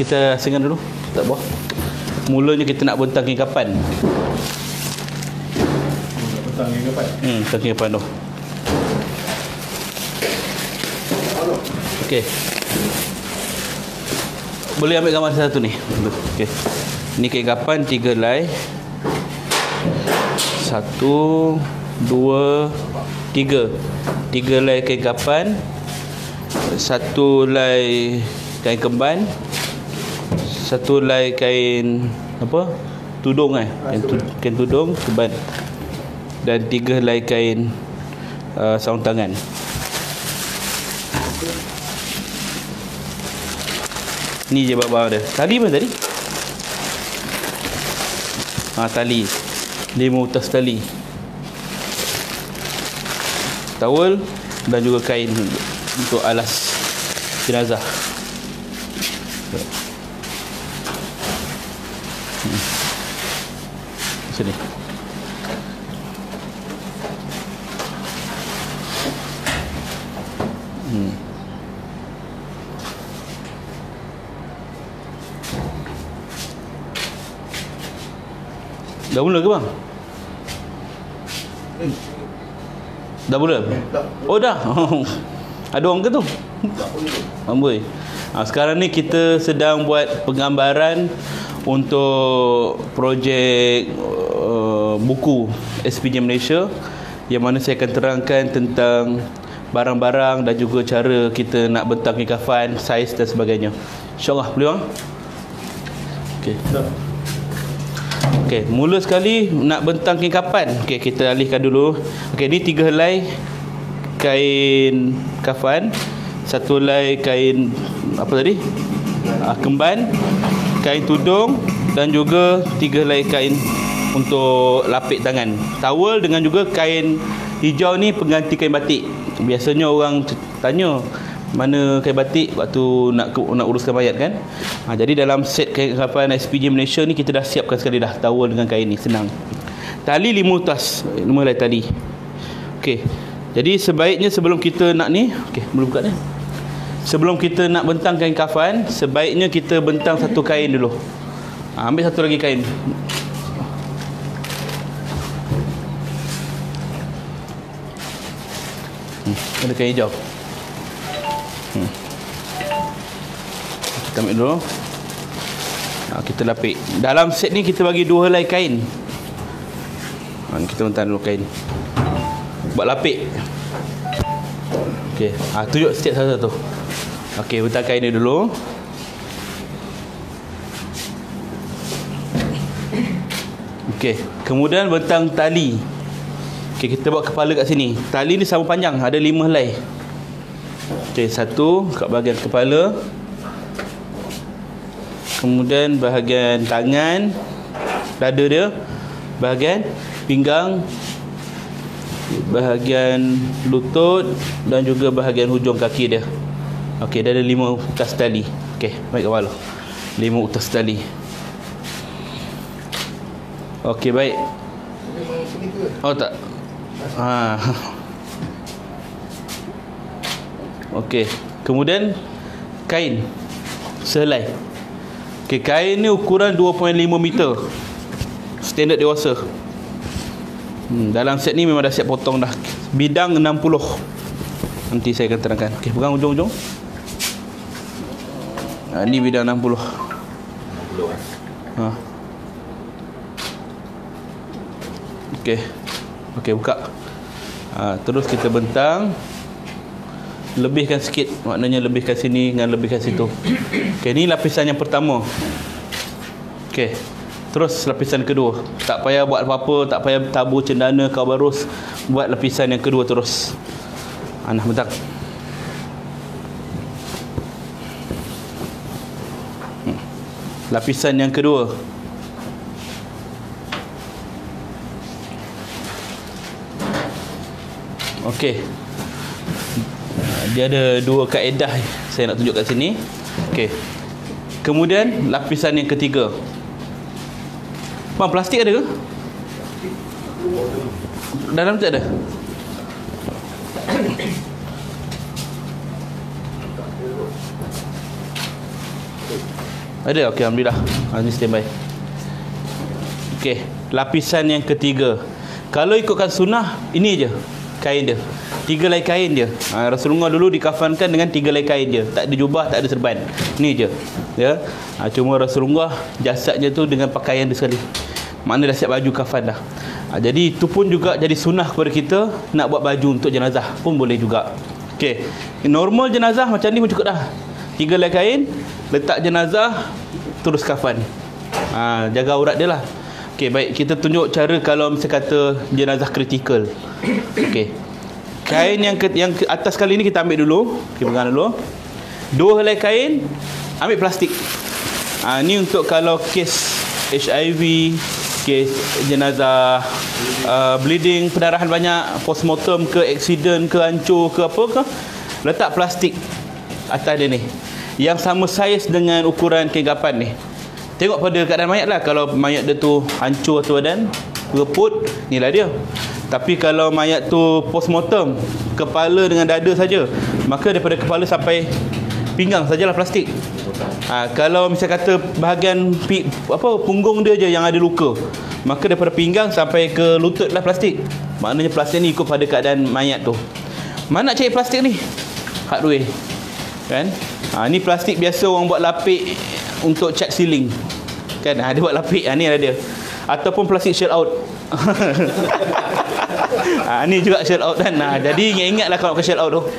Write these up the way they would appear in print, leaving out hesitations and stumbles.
Kita asingkan dulu. Tak apa. Mulanya kita nak bentang kain. Bentang kain. Bentang kain tu. Okey. Boleh ambil gambar satu ni. Okey. Ni kain kapan 3 helai. 1 2 3. 3 helai kain kapan. 1 helai kain kemban. 1 helai kain apa? Tudung kain tudung kemban. Dan 3 helai kain sarung tangan. Ni je barang dia. Tali mana tadi? Tali 5 utas tali, towel dan juga kain untuk alas jenazah. Sini. Dah mula ke bang? Dah mula? Oh dah. Ada orang ke tu? Amboi. Sekarang ni kita sedang buat penggambaran untuk projek buku SPJ Malaysia, yang mana saya akan terangkan tentang barang-barang dan juga cara kita nak bentang kain kafan, saiz dan sebagainya. InsyaAllah. Boleh bang? Okey. Okey, mula sekali nak bentang kain kapan. Okey, kita alihkan dulu. Okey, ni 3 helai kain kafan, 1 helai kain apa tadi? Kemban, kain tudung dan juga 3 helai kain untuk lapik tangan. Towel dengan juga kain hijau ni pengganti kain batik. Biasanya orang tanya mana kain batik waktu nak uruskan mayat kan. Jadi dalam set kain kafan SPJ Malaysia ni kita dah siapkan sekali dah towel dengan kain ni, senang. Tali 5 utas, 5 helai tali. Okey. Jadi sebaiknya sebelum kita nak ni, okey, boleh buka ni. Sebelum kita nak bentang kain kafan, sebaiknya kita bentang satu kain dulu. Ambil satu lagi kain. Ada kain hijau. Kita ambil dulu. Kita lapik. Dalam set ni kita bagi 2 helai kain. Kita bentang dulu kain. Buat lapik. Okey. Tunjuk step satu-satu. Okey, bentang kain ni dulu. Okey, kemudian bentang tali. Okey, kita buat kepala kat sini. Tali ni sama panjang, ada 5 helai. Okey, satu kat bahagian kepala. Kemudian bahagian tangan, dada dia, bahagian pinggang, bahagian lutut dan juga bahagian hujung kaki dia. Okey, dia ada 5 utas tali. Okey, baik kepala. 5 utas tali. Okey, baik. Oh tak. Okey, kemudian kain sehelai. Okey, kain ni ukuran 2.5 meter. Standard dewasa. Dalam set ni memang dah siap potong dah. Bidang 60. Nanti saya akan terangkan. Okey, pegang ujung-ujung. Ni bidang 60. Okey. Okey, buka. Terus kita bentang. Lebihkan sikit, maknanya lebihkan sini dengan lebihkan situ. Okey, ni lapisan yang pertama. Okey. Terus lapisan kedua. Tak payah buat apa-apa, tak payah tabur cendana kau barus. Buat lapisan yang kedua terus. Nah, bentang. Lapisan yang kedua. Okey. Dia ada 2 kaedah saya nak tunjuk kat sini. Okey. Kemudian lapisan yang ketiga. Bang, plastik ada ke? Dalam tak ada? Ada? Okey, alhamdulillah. Ni standby. Okey, lapisan yang ketiga. Kalau ikutkan sunnah, ini je kain dia. 3 helai kain dia. Rasulullah dulu dikafankan dengan 3 helai kain dia. Tak ada jubah, tak ada serban. Ni je. Ya. Cuma Rasulullah jasadnya tu dengan pakaian dia sekali. Makna dah siap baju kafan dah. Jadi itu pun juga jadi sunnah kepada kita nak buat baju untuk jenazah pun boleh juga. Okey. Normal jenazah macam ni pun cukup dah. 3 helai kain, letak jenazah, terus kafan. Jaga aurat dia lah. Okey, baik, kita tunjuk cara kalau misalnya kata jenazah kritikal. Okey. Kain yang atas kali ni kita ambil dulu. Okey, pegang dulu. 2 helai kain, ambil plastik. Ni untuk kalau kes HIV, kes jenazah bleeding, pendarahan banyak, postmortem ke, accident ke, hancur ke apa ke, letak plastik atas dia ni. Yang sama saiz dengan ukuran kain kapan ni. Tengok pada keadaan mayat lah. Kalau mayat dia tu hancur atau badan reput, inilah dia. Tapi kalau mayat tu postmortem, kepala dengan dada saja, maka daripada kepala sampai pinggang sajalah plastik. Kalau misalnya kata bahagian punggung dia je yang ada luka, maka daripada pinggang sampai ke lutut lah plastik. Maknanya plastik ni ikut pada keadaan mayat tu. Mana nak cari plastik ni? Hardware. Kan? Ni plastik biasa orang buat lapik untuk cat ceiling. Kan? Dia buat lapik. Ni ada dia. Ataupun plastik shell out. Ni juga shell out kan. Jadi ingat-ingatlah kalau ke shell out tu.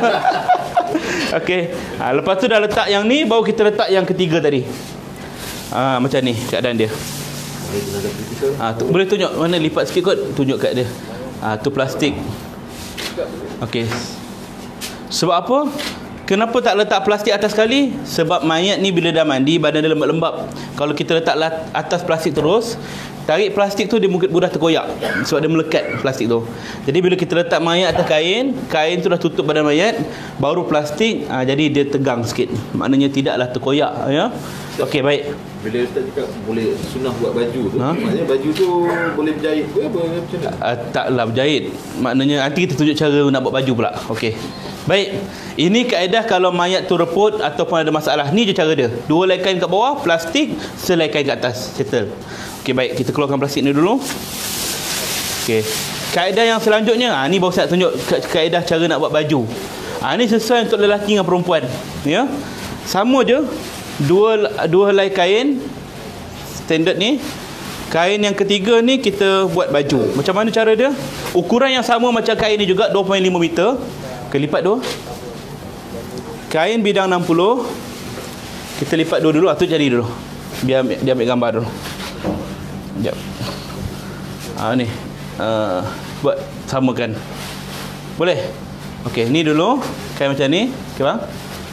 Okey. Lepas tu dah letak yang ni, baru kita letak yang ketiga tadi. Macam ni keadaan dia. Boleh tunjuk mana, lipat sikit kot, tunjuk kat dia. Tu plastik. Okey. Sebab apa? Kenapa tak letak plastik atas sekali? Sebab mayat ni bila dah mandi, badan dia lembab-lembab. Kalau kita letak atas plastik terus, tarik plastik tu dia mungkin mudah terkoyak. Sebab dia melekat plastik tu. Jadi bila kita letak mayat atas kain, kain tu dah tutup badan mayat, baru plastik, jadi dia tegang sikit. Maknanya tidaklah terkoyak, ya. Okey, baik. Bila Ustaz cakap boleh sunnah buat baju tu, maknanya baju tu boleh berjahit ke apa macam mana? Taklah berjahit. Maknanya nanti kita tunjuk cara nak buat baju pula. Okey. Baik. Ini kaedah kalau mayat tu reput ataupun ada masalah. Ni je cara dia. 2 helai kain kat bawah, plastik, selai kain kat atas. Settle. Okey, baik. Kita keluarkan plastik ni dulu. Okey. Kaedah yang selanjutnya, ni baru saya tunjuk kaedah cara nak buat baju. Ni sesuai untuk lelaki dengan perempuan. Ya. Sama je. 2 helai kain standard ni. Kain yang ketiga ni kita buat baju. Macam mana cara dia? Ukuran yang sama macam kain ni juga, 2.5 meter. Okay, lipat 2. Kain bidang 60. Kita lipat 2 dulu. Tu jadi dulu. Biar dia ambil gambar dulu. Sekejap. Ni. Buat samakan. Boleh? Okey, ni dulu. Kain macam ni. Okey bang.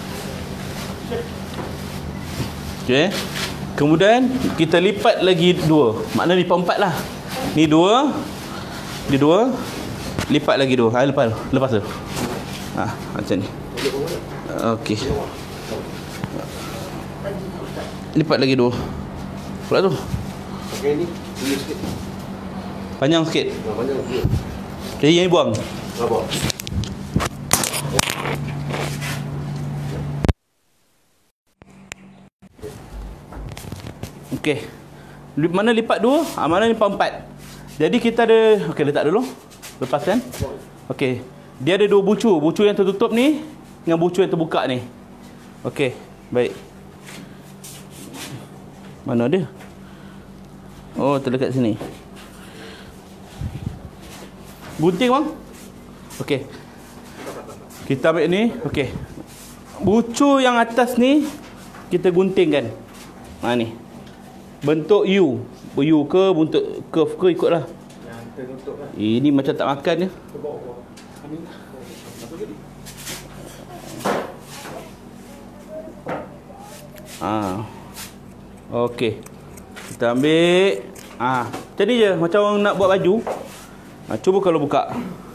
Okey. Kemudian kita lipat lagi 2. Maknanya lipat 4 lah. Ni 2. Ni 2. Lipat lagi 2. Lepas tu. Macam ni. Okey. Lipat lagi 2. Pula tu. Pakai ni sikit. Panjang sikit. Panjang sikit. Jadi yang ni buang. Apa? Okey. Mana lipat 2? Mana lipat 4. Jadi kita ada, okey, letak dulu. Lepaskan. Okey. Dia ada 2 bucu. Bucu yang tertutup ni dengan bucu yang terbuka ni. Okey, baik. Mana dia? Oh, terdekat sini. Gunting bang. Okey. Kita ambil ni. Okey. Bucu yang atas ni kita guntingkan. Ni. Bentuk U. U ke bentuk curve ke ikutlah. Yang tertutup lah. Ini macam tak makan je. Ke bawah. Okey. Kita ambil. Jadi je macam orang nak buat baju. Cuba kalau buka.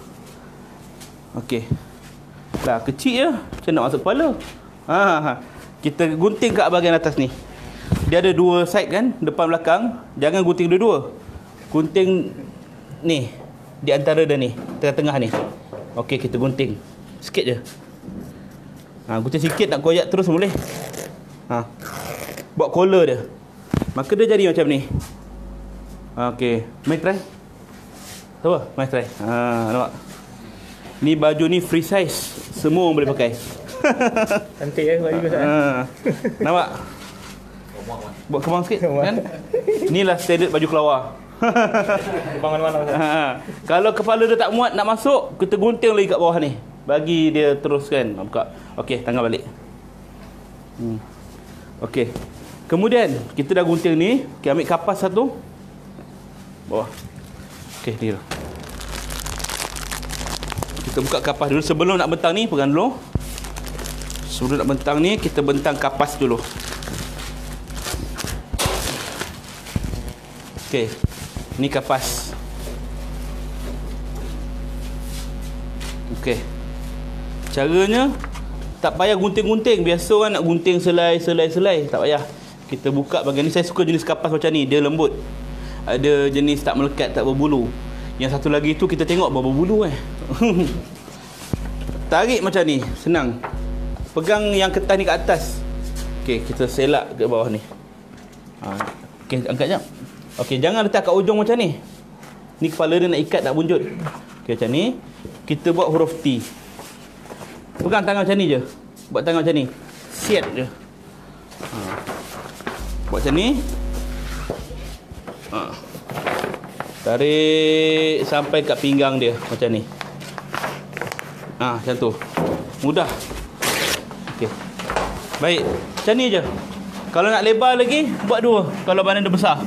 Okey. Dah kecil je. Macam nak masuk kepala. Kita gunting kat bahagian atas ni. Dia ada 2 side kan, depan belakang. Jangan gunting dua-dua. Gunting ni di antara dia ni, tengah-tengah ni. Okey, kita gunting sikit je. Gunting sikit, nak koyak terus boleh. buat collar dia. Maka dia jadi macam ni. Okey, mai try. Cuba, mai try. Nampak. Ni baju ni free size. Semua orang boleh pakai. Cantik baju Ustaz. Nampak? Buat kembang sikit kan? Inilah standard baju kelawar. Kembang mana-mana Ustaz. Kalau kepala dia tak muat nak masuk, kita gunting lagi kat bawah ni. Bagi dia teruskan. Buka. Okey, tangan balik. Okey. Kemudian kita dah gunting ni, kita ambil kapas satu. Bawah. Okey, ni dulu. Kita buka kapas dulu. Sebelum nak bentang ni, pegang dulu. Sebelum nak bentang ni, kita bentang kapas dulu. Okey. Ni kapas. Okey. Caranya tak payah gunting-gunting. Biasa orang nak gunting selai. Tak payah. Kita buka bahagian ni. Saya suka jenis kapas macam ni. Dia lembut. Ada jenis tak melekat, tak berbulu. Yang satu lagi tu kita tengok berbulu Tarik macam ni. Senang. Pegang yang ketas ni kat atas. Okey, kita selak ke bawah ni. Okey, angkat jap. Okey, jangan letak kat ujung macam ni. Ni kepala dia nak ikat tak bunjut. Okey, macam ni. Kita buat huruf T. Pegang tangan macam ni je. Buat tangan macam ni. Siat je. Buat macam ni. Tarik sampai kat pinggang dia. Macam ni. Macam tu. Mudah. Okey. Baik. Macam ni je. Kalau nak lebar lagi, buat dua. Kalau badan dia besar.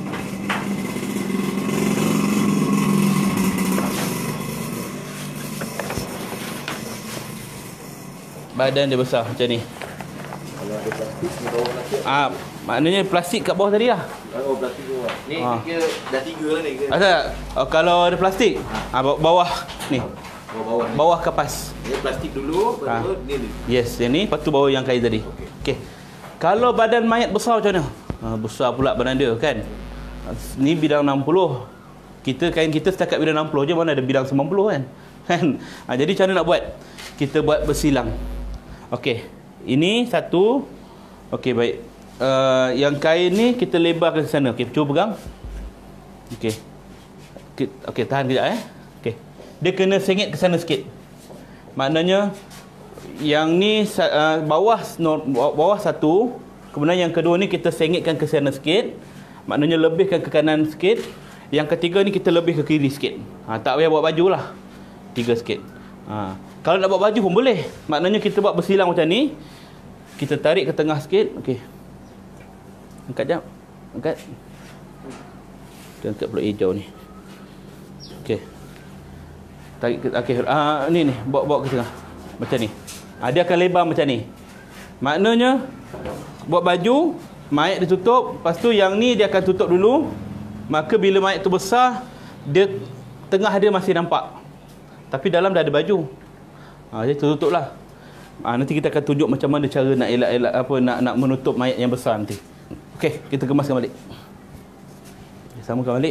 Badan dia besar macam ni. Kalau ada plastik di bawah plastik. Maknanya plastik kat bawah tadi lah. Oh, plastik bawah. Ni kira dah 3 lah ni ke? Kalau ada plastik, bawah ni. Bawah ni. Bawah kapas. Ni plastik dulu, baru ni. Yes, yang ni, lepas tu bawah yang kain tadi. Okey. Kalau badan mayat besar macam mana? Besar pula badan dia kan. Ni bidang 60. Kain kita setakat bidang 60 je, mana ada bidang 90 kan. Jadi macam mana nak buat? Kita buat bersilang. Okey. Ini satu. Okey, baik. Yang kain ni kita lebarkan ke sana. Okey, cuba pegang. Okey. Okey, tahan kejap Okey. Dia kena sengit ke sana sikit. Maknanya yang ni bawah satu, kemudian yang kedua ni kita sengitkan ke sana sikit. Maknanya lebihkan ke kanan sikit. Yang ketiga ni kita lebih ke kiri sikit. Tak payah buat baju lah. 3 sikit. Kalau nak buat baju pun boleh. Maknanya kita buat bersilang macam ni. Kita tarik ke tengah sikit. Okey. Angkat jap. Angkat. Kita angkat pula hijau ni. Okey. Tarik ke ni bawa ke tengah. Macam ni. Dia akan lebar macam ni. Maknanya buat baju, mayat dia tutup, lepas tu yang ni dia akan tutup dulu. Maka bila mayat tu besar, dia tengah dia masih nampak. Tapi dalam dah ada baju. Jadi tutuplah. Nanti kita akan tunjuk macam mana cara nak elak-elak nak menutup mayat yang besar nanti. Okey, kita kemaskan balik. Samakan balik.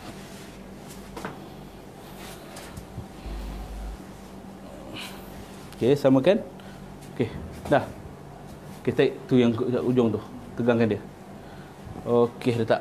Okey, samakan. Okey, dah. Kita tu yang ujung tu. Tegangkan dia. Okey, letak.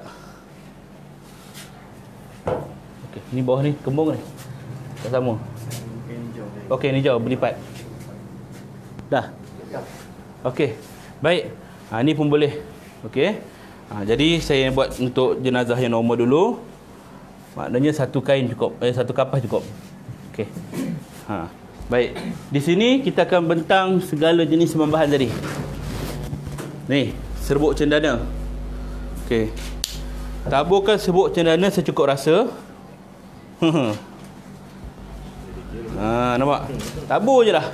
Okey, ni bawah ni kembung ni. Tak sama. Okey, ni jauh berlipat. Dah. Okey. Baik. Ni pun boleh. Okey. Jadi saya buat untuk jenazah yang normal dulu. Maknanya satu kain cukup. Satu kapas cukup. Okey. Baik. Di sini kita akan bentang segala jenis bahan tadi. Ni, serbuk cendana. Okey. Taburkan serbuk cendana secukup rasa. Nampak? Tabur je lah.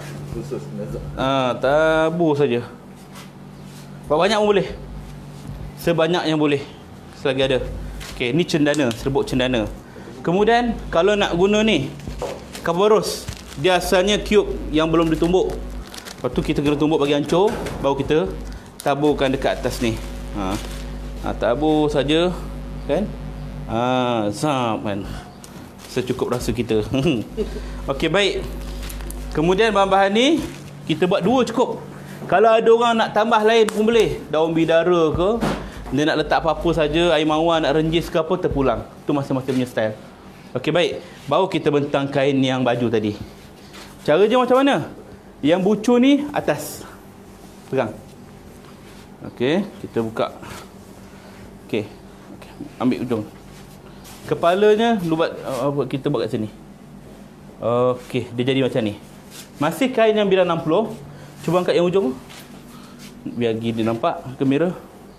Tabur saja. Berapa banyak pun boleh. Sebanyak yang boleh. Selagi ada. Okey, ni cendana, serbuk cendana. Kemudian kalau nak guna ni kabarus, dia asalnya cube yang belum ditumbuk. Lepas tu kita kena tumbuk bagi hancur, baru kita taburkan dekat atas ni. Tabur saja kan. Zap kan. Secukup rasa kita. Okey, baik. Kemudian bahan-bahan ni kita buat 2 cukup. Kalau ada orang nak tambah lain pun boleh. Daun bidara ke, dia nak letak apa-apa saja, air mawar nak renjis ke apa, terpulang. Tu masing-masing punya style. Okey, baik. Baru kita bentang kain yang baju tadi. Cara je macam mana? Yang bucu ni atas. Pegang. Okey, kita buka. Okey. Ambil ujung. Kepalanya lubat kita buat kat sini. Okey, dia jadi macam ni. Masih kain yang bilang 60. Cuba angkat yang ujung. Biar gini nampak kamera.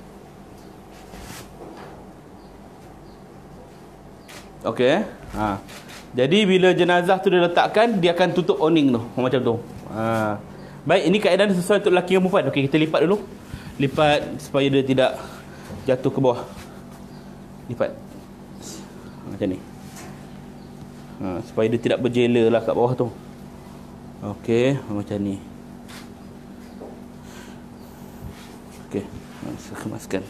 Okey. Jadi bila jenazah tu dia letakkan, dia akan tutup awning tu macam tu. Baik, ini keadaan sesuai untuk lelaki dan perempuan. Okey, kita lipat dulu. Lipat supaya dia tidak jatuh ke bawah. Lipat macam ni. Supaya dia tidak berjela lah kat bawah tu. Okey, macam ni. Okey, saya kemaskan.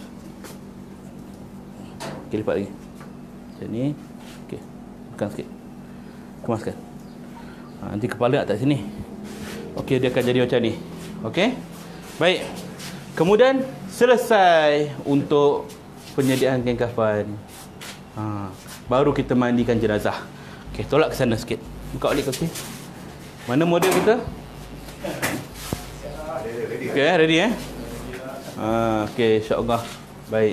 Okey, lipat lagi. Macam ni. Okey, tekan sikit. Kemaskan. Nanti kepala atas sini. Okey, dia akan jadi macam ni. Okey. Baik. Kemudian selesai untuk penyediaan kain kafan. Baru kita mandikan jenazah. Okey, tolak ke sana sikit. Buka balik kaki. Mana model kita? Okey, ready okey, insya-Allah. Baik.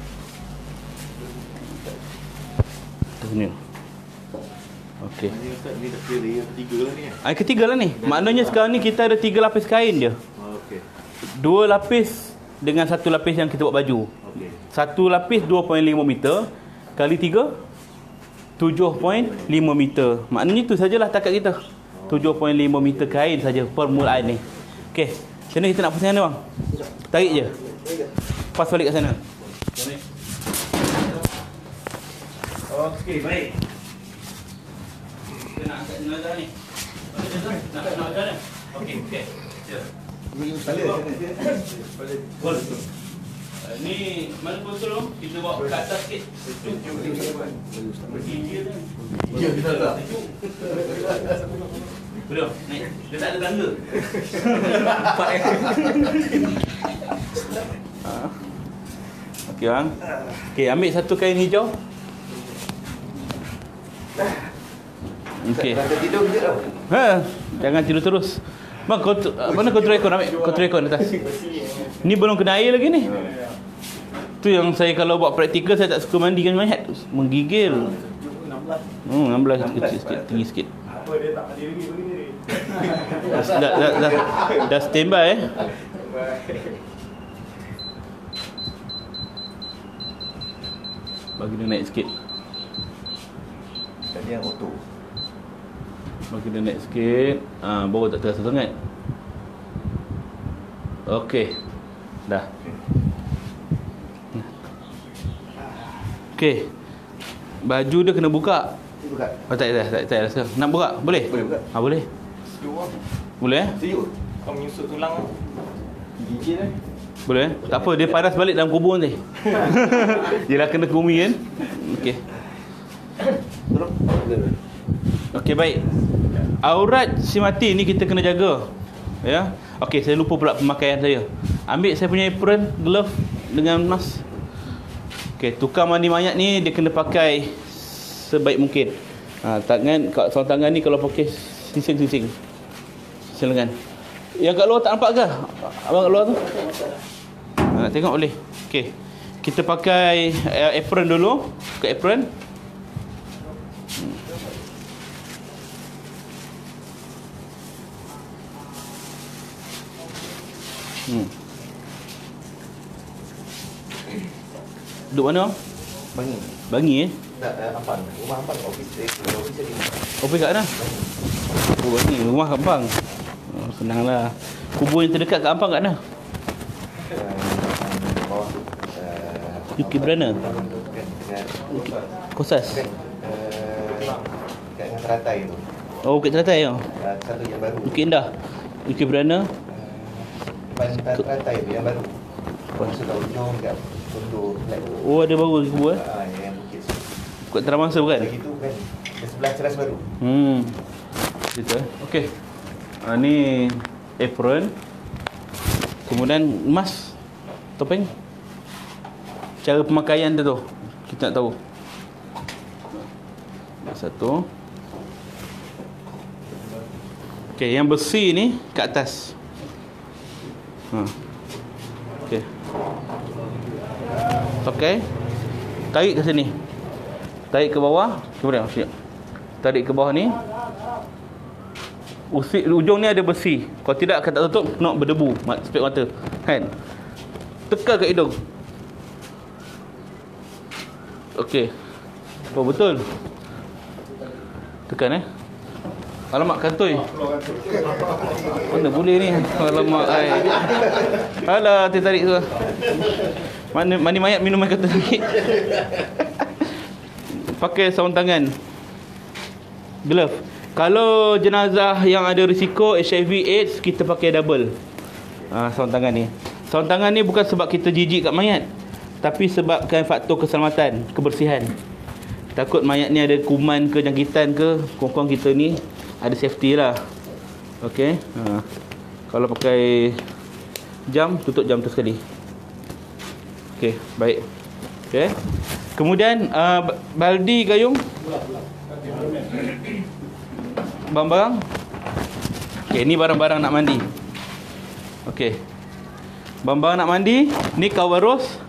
Sini. Okey. Ini dah kira ketiga lah ni. Ketiga lah ni. Maknanya sekarang ni kita ada 3 lapis kain je. Okey. 2 lapis dengan 1 lapis yang kita buat baju. Okey. 1 lapis 2.5 meter kali 3 7.5 meter. Maknanya tu sajalah takat kita. 7.5 meter kain saja permulaan ni. Okey. Macam mana kita nak pasang sana bang? Tarik je. Pas balik kat sana. Okey, baik. Kita nak angkat jenazah ni. Nak jenazah ni. Okey, okey. Boleh. Ni mana botol tu? Kita bawa ke atas sikit. Ya, kita tak. Belum, naik. Dia tak ada tangga. Okey bang. Okey, ambil satu kain hijau. Okey. Tidur kejap tau. Jangan tidur terus. Bang, mana kontrol aircon? Ambil kontrol aircon atas. Ni belum kena air lagi ni. Tu yang saya kalau buat praktikal saya tak suka mandikan mayat. Menggigil. 16 kecil sikit, tinggi sikit. Apa dia tak mandi lagi begini ni? Dah standby Bagi dia naik sikit. Tadi yang auto. Bagi dia naik sikit. Baru tak terasa sangat. Okey. Dah. Okey. Baju dia kena buka. Buka. Tak rasa. Nak buka? Boleh? Boleh buka. Boleh. Sejuk lah. Boleh Sejuk. Kau menyusut tulang. Gigit lah. Boleh. Tak apa, dia panas balik dalam kubur nanti. Yelah kena ke bumi kan. Okey. Tolong. Okey, baik. Aurat si mati ni kita kena jaga. Ya. Okey, saya lupa pula pemakaian saya. Ambil saya punya apron, glove dengan mask. Okey, tukar mandi mayat ni dia kena pakai sebaik mungkin. Tangan, seorang tangan ni kalau pakai sising-sising. Silakan. Yang kat luar tak nampak ke? Abang kat luar tu? Tengok boleh. Okey. Kita pakai apron dulu. Pakai apron. Duduk mana? Bangi. Bangi Tak, Ampang. Rumah Ampang. Office tadi. Opis kat mana? Oh, Bangi. Rumah kat Ampang. Senanglah. Kubur yang terdekat kat Ampang kat mana? Bawah. UK Brana. Kosas. Kat dengan teratai tu. Oh, Bukit Teratai tu. Satu yang baru. Bukit Indah. UK Brana. Pantai teratai tu yang baru. Masuk kat ujung kat Tondo. Oh, ada baru lagi kubur Yang bukit tu. Bukit Teramangsa bukan? Lagi tu kan. Di sebelah ceras baru. Gitu Okey. Ni apron. Kemudian emas, topeng. Cara pemakaian dia tu kita nak tahu. Satu. Okey, yang besi ni kat atas. Okey. Okey. Tarik ke sini. Tarik ke bawah. Kemudian tarik ke bawah ni. Ujung ni ada besi. Kalau tidak akan tak tutup, nak berdebu spek mata. Kan? Tekan kat hidung. Okey. Oh, betul. Tekan Alamak, kantoi. Mana boleh ni? Alamak, ai. Alah, tarik tu. Mana mani mayat minum air kata sikit. Pakai sarung tangan. Glove. Kalau jenazah yang ada risiko HIV AIDS, kita pakai double. Sarung tangan ni. Sarung tangan ni bukan sebab kita jijik kat mayat, tapi sebabkan faktor keselamatan, kebersihan. Takut mayat ni ada kuman ke, jangkitan ke, kurang-kurang kita ni ada safety lah. Okey. Kalau pakai jam, tutup jam tu sekali. Okey, baik. Okey. Kemudian baldi, gayung, barang-barang. Okey, ni barang-barang nak mandi. Okey. Barang-barang nak mandi, ni kawarus.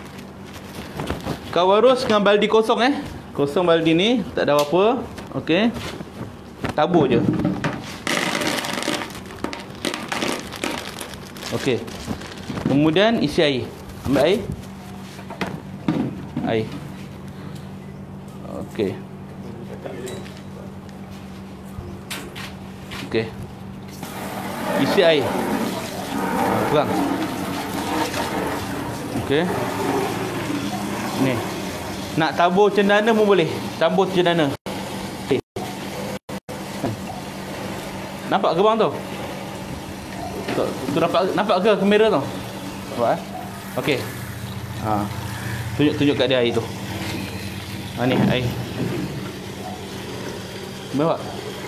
Kawarus dengan baldi kosong Kosong baldi ni, tak ada apa-apa. Okey. Tabur je. Okey. Kemudian isi air. Ambil air. Air. Okey. Okey. Isi air. Kurang. Okey. Ni. Nak tabur cendana pun boleh. Tabur cendana. Okay. Nampak ke bang tu? Tu nampak ke kamera tu? Nampak Okey. Tunjuk kat dia air tu. Ni air. Bawa.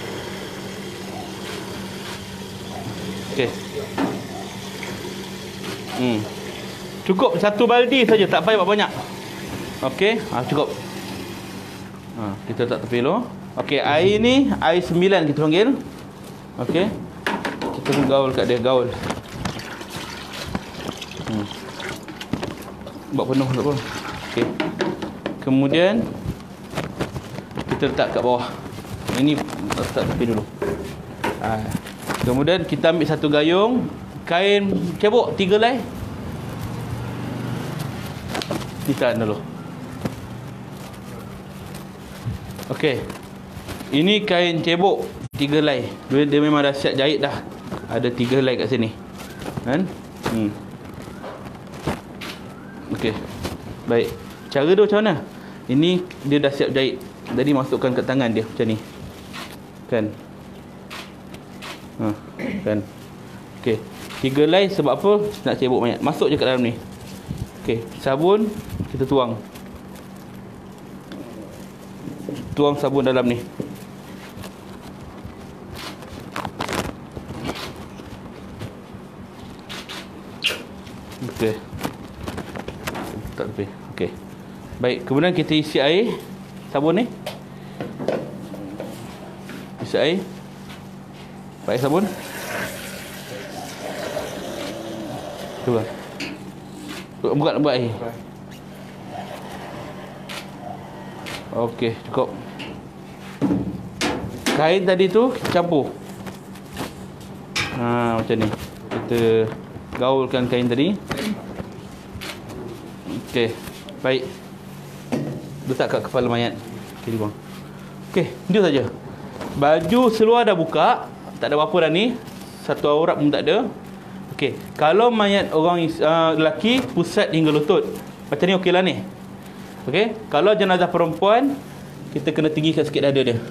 Okey. Cukup satu baldi saja, tak payah banyak. Okey, cukup. Kita letak tepi dulu. Okey, air ni air 9 kita panggil. Okey. Kita gaul kat dia, gaul. Buat penuh tak apa. Okey. Kemudian kita letak kat bawah. Ini letak tepi dulu. Kemudian kita ambil satu gayung, kain cebok 3 helai. Kita dulu. Okey. Ini kain cebok 3 helai. Dia memang dah siap jahit dah. Ada 3 helai kat sini. Kan? Okey. Baik. Cara dia macam mana? Ini dia dah siap jahit. Jadi masukkan kat tangan dia macam ni. Kan? Kan? Okey. 3 helai sebab apa? Nak cebok mayat. Masuk je kat dalam ni. Okey. Sabun kita tuang. Tuang sabun dalam ni. Okey. Tak tepi. Okey. Baik, kemudian kita isi air sabun ni. Isi air. Pakai sabun. Cuba. Buat air. Okey, cukup. Kain tadi tu campur. Macam ni. Kita gaulkan kain tadi. Okey, baik. Letak kat kepala mayat. Okey, buang. Okey, itu saja. Baju seluar dah buka, tak ada apa-apa dah ni. Satu aurat pun tak ada. Okey, kalau mayat orang lelaki pusat hingga lutut, macam ni okeylah ni. Okey, kalau jenazah perempuan, kita kena tinggikan sikit dada dia.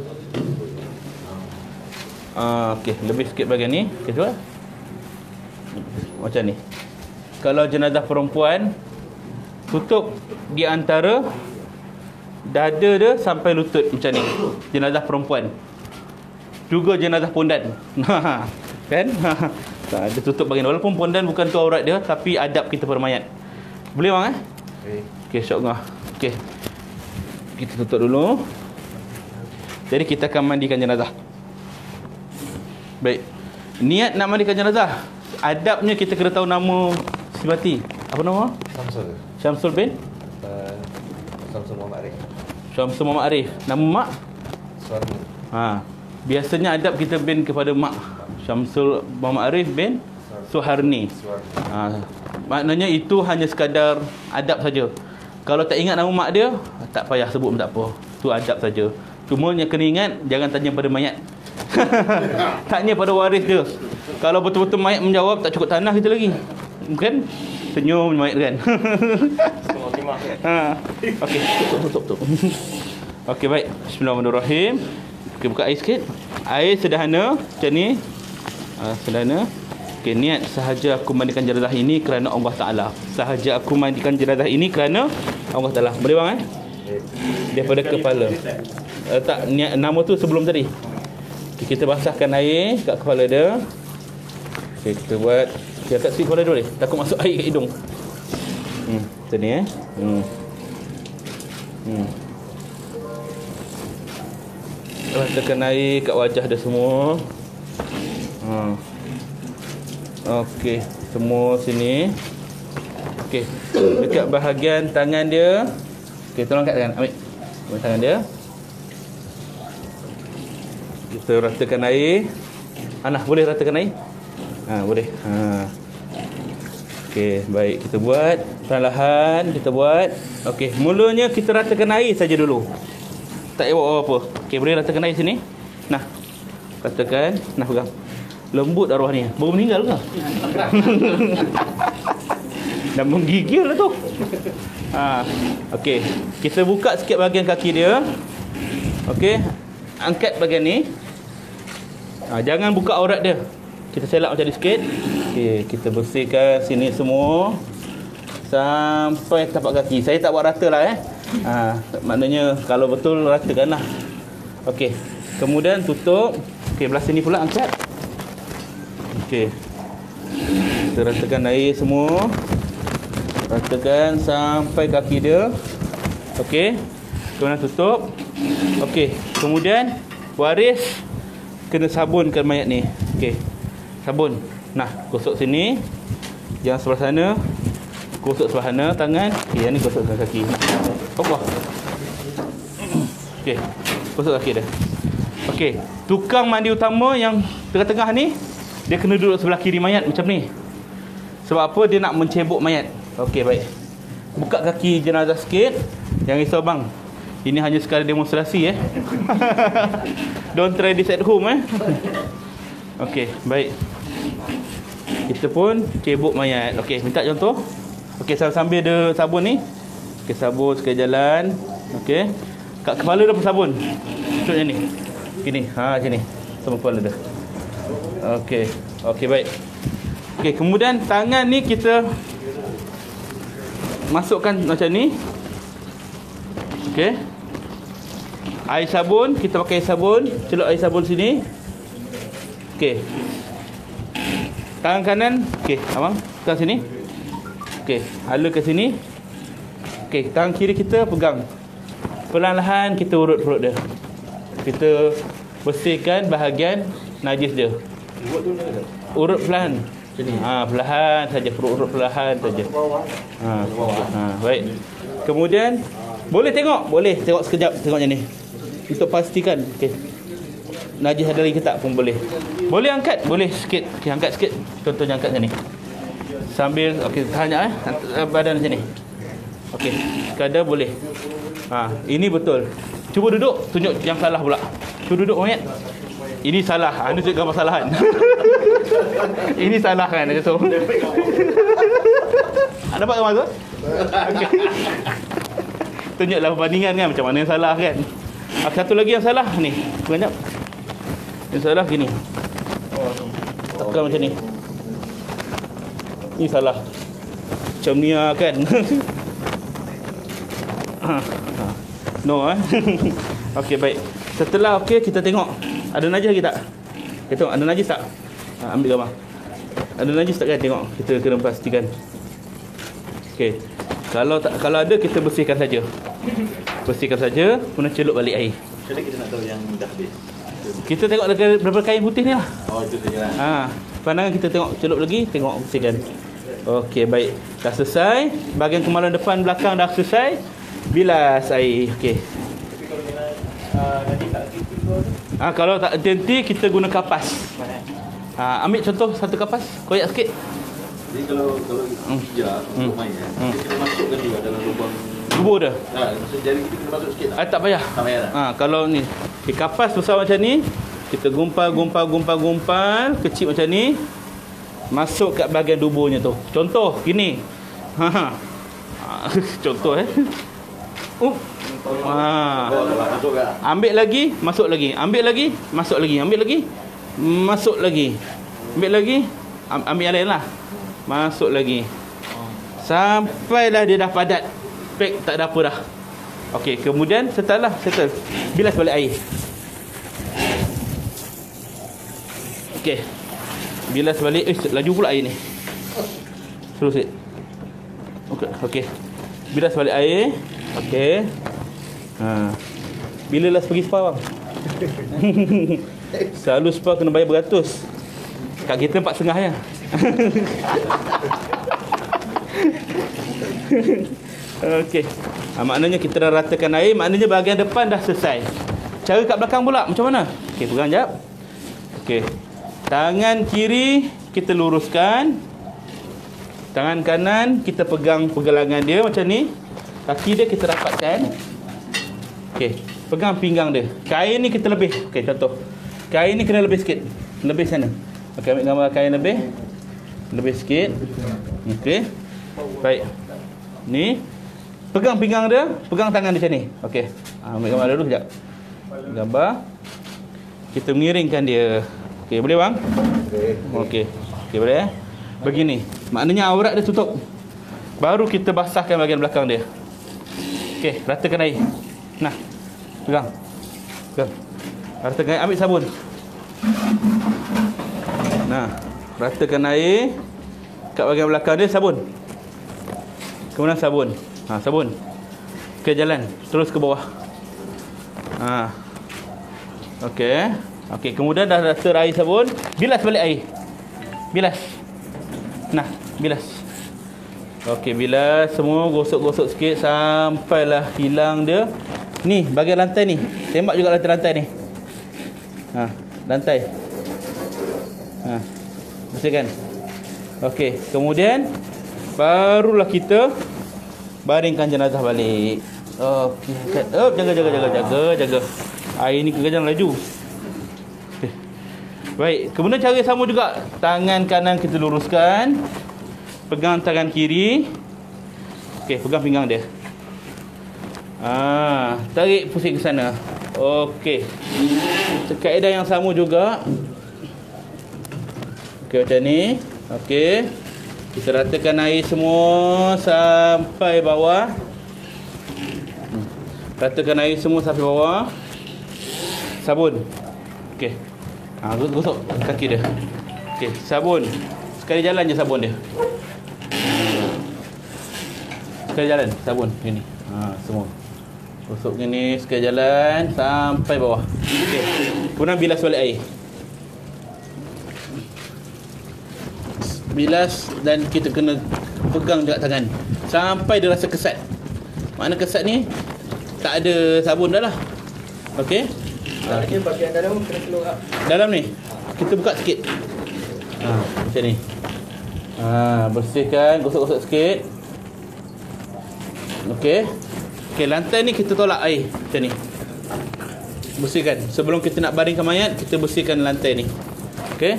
Okey, lebih sikit bahagian ni. Okey, cuba. Macam ni. Kalau jenazah perempuan, tutup di antara dada dia sampai lutut macam ni. Jenazah perempuan. Juga jenazah pondan. Kan? Dia tutup bahagian. Walaupun pondan bukan tu aurat dia, tapi adab kita pada mayat. Boleh bang Okey, insya-Allah. Okey. Kita tutup dulu. Jadi kita akan mandikan jenazah. Baik. Niat nak mandikan jenazah. Adabnya kita kena tahu nama si mati. Apa nama? Syamsul bin Syamsul Muhammad Arif. Syamsul Muhammad Arif. Nama mak? Suami. Biasanya adab kita bin kepada mak. Syamsul Muhammad Arif bin Suharni. Maknanya itu hanya sekadar adab saja. Kalau tak ingat nama mak dia, tak payah sebut pun tak apa. Itu adab saja. Cuma yang kena ingat, jangan tanya pada mayat. Tanya pada waris dia. Kalau betul-betul mayat menjawab, tak cukup tanah kita lagi. Bukan? Senyum mayat kan. Okey, tutup. Okey, baik. Bismillahirrahmanirrahim. Okey, buka air sikit. Air sederhana macam ni. Sederhana. Okey, niat sahaja aku mandikan jenazah ini kerana Allah Taala. Sahaja aku mandikan jenazah ini kerana Allah Taala. Boleh bang daripada kepala. Tak, niat nama tu sebelum tadi. Okay, kita basahkan air kat kepala dia. Okey, kita buat. Kita kat sikit kepala dia boleh. Takut masuk air kat hidung. Macam ni Ratakan air kat wajah dia semua. Okey, semua sini. Okey, dekat bahagian tangan dia. Okey, tolong angkat tangan. Ambil tangan dia. Kita ratakan air. Anah, boleh ratakan air? Boleh. Okey, baik. Kita buat perlahan, kita buat. Okey, mulanya kita ratakan air saja dulu. Tak payah buat apa-apa. Okey, boleh ratakan air sini. Nah, ratakan. Nah, pegang. Lembut arwah ni. Baru meninggal ke? Dah menggigil lah tu. Okey, kita buka sikit bahagian kaki dia. Okey, angkat bahagian ni. Jangan buka aurat dia. Kita selak macam ni sikit. Okey, kita bersihkan sini semua sampai tapak kaki. Saya tak buat rata lah maknanya kalau betul ratakan lah. Okey, kemudian tutup. Okey, belah sini pula angkat. Okey, kita ratakan air semua. Ratakan sampai kaki dia. Okey, kemudian tutup. Okey, kemudian waris kena sabunkan mayat ni. Okey, sabun. Nah, gosok sini. Yang sebelah sana gosok sebelah sana tangan. Okey, yang ni gosokkan kaki. Allah. Okey, gosok kaki dia. Okey, tukang mandi utama yang tengah-tengah ni, dia kena duduk sebelah kiri mayat macam ni. Sebab apa? Dia nak mencebok mayat. Okey, baik. Buka kaki jenazah sikit. Jangan risau bang. Ini hanya sekadar demonstrasi Don't try this at home Okey, baik. Kita pun cebok mayat. Okey, minta contoh. Okey, sambil ada sabun ni. Okey, sabun sekali jalan. Okey. Kat kepala dia pun sabun. Macam ni. Gini. Macam ni. Sama kepala dia. Okey. Okey, baik. Okey, kemudian tangan ni kita masukkan macam ni. Okey. Air sabun, kita pakai air sabun, celup air sabun sini. Okey. Tangan kanan, okey, abang, tekan sini. Okey, hala ke sini. Okey, tangan kiri kita pegang. Perlahan-lahan kita urut perut dia. Kita bersihkan bahagian najis dia. Urut perlahan. Macam ni. Perlahan saja, urut perlahan saja. Baik. Kemudian boleh tengok sekejap, tengok macam ni. Untuk pastikan okey. Najis ada lagi ke tak pun boleh. Boleh angkat, boleh sikit. Okey, angkat sikit. Contohnya angkat macam ni. Sambil okey, tahan badan macam ni. Okey, sekadar boleh. Ini betul. Cuba duduk, tunjuk yang salah pula. Cuba duduk mayat. Ini salah. Anda tunjuk gambar kesalahan. Ini salah kan macam tu. Dapat gambar tu? Okey. Tunjuklah perbandingan kan macam mana yang salah kan. Satu lagi yang salah ni. Banyak. Yang salah gini. Tekan macam ni. Ini salah. Macam ni kan. No Okey, baik. Setelah okey, kita tengok ada najis lagi tak? Kita tengok ada najis tak? Ambil gambar. Ada najis tak kan? Tengok, kita kena pastikan. Okey. Kalau ada, kita bersihkan saja. Bersihkan saja, kemudian celup balik air. Macam mana kita nak tahu yang dah habis? Kita tengok daripada kain putih ni lah. Oh, itu saja lah. Pandangan kita tengok celup lagi, tengok bersihkan. Okey, baik. Dah selesai. Bahagian kemaluan depan belakang dah selesai. Bilas air. Okey. Tapi kalau nanti tak tipu tu. Kalau tak henti, kita guna kapas. Ambil contoh satu kapas, koyak sikit. Jadi kalau hijau untuk main kita kena masukkan juga dalam lubang Bubur dah. maksud jari kita kena masuk sikit tak? Tak payah. Tak payah lah. Kalau ni kapas besar macam ni, kita gumpal, kecil macam ni, masuk kat bahagian duburnya tu. Contoh gini. Contoh Masuk ke? Ambil lagi, masuk lagi. Ambil lagi, masuk lagi. Ambil lagi, masuk lagi. Ambil lagi, ambil yang lain lah. Masuk lagi. Sampailah dia dah padat. Pack, tak ada apa dah. Okey, kemudian settle. Bilas balik air. Okey. Bilas balik. Laju pula air ni. Terus sikit. Okey. Bilas balik air. Okey. Bila last pergi spa bang? Selalu spa kena bayar beratus. Kat kita 4,5 je. Okey. Maknanya kita dah ratakan air, maknanya bahagian depan dah selesai. Cara kat belakang pula macam mana? Okey, pegang jap. Okey. Tangan kiri kita luruskan. Tangan kanan kita pegang pergelangan dia macam ni. Kaki dia kita rapatkan. Okey, pegang pinggang dia. Kain ni kita lebih. Okey, contoh. Kain ni kena lebih sikit. Lebih sana. Okey, ambil gambar kain lebih. Lebih sikit. Okey. Baik. Ni pegang pinggang dia, pegang tangan dia macam ni. Okey. Ambil gambar dulu sekejap. Gambar. Kita mengiringkan dia. Okey, boleh bang? Okey. Okey, boleh Begini. Maknanya aurat dia tutup. Baru kita basahkan bahagian belakang dia. Okey, ratakan air. Nah. Pegang. Ratakan air, ambil sabun. Nah, ratakan air kat bahagian belakang dia, sabun. Kemudian sabun. Sabun. Okey, jalan. Terus ke bawah. Okey. Okey, kemudian dah rata air sabun, bilas balik air. Bilas. Nah, bilas. Okey, bilas semua, gosok-gosok sikit sampailah hilang dia. Ni, bahagian lantai ni. Tembak juga lantai-lantai ni. Lantai. Bersihkan. Okey, kemudian barulah kita baringkan jenazah balik. Okey, jaga. Air ni jangan laju. Okey. Baik, kemudian cara sama juga. Tangan kanan kita luruskan. Pegang tangan kiri. Okey, pegang pinggang dia. Tarik pusing ke sana. Okey. Kaedah yang sama juga. Okey, macam ni. Okey. Kita ratakan air semua sampai bawah. Ratakan air semua sampai bawah. Sabun. Okey. Gosok kaki dia. Okey, sabun. Sekali jalan je sabun dia. Sekali jalan sabun gini. Semua. Gosok gini, sekali jalan sampai bawah. Okey. Kemudian bilas balik air. Bilas dan kita kena pegang juga tangan sampai dia rasa kesat. Makna kesat ni tak ada sabun dah lah. Okey. Bahagian dalam kena keluar. Dalam ni kita buka sikit. Macam ni. Bersihkan, gosok-gosok sikit. Okey. Okey, lantai ni kita tolak air macam ni. Bersihkan. Sebelum kita nak baringkan mayat, kita bersihkan lantai ni. Okey.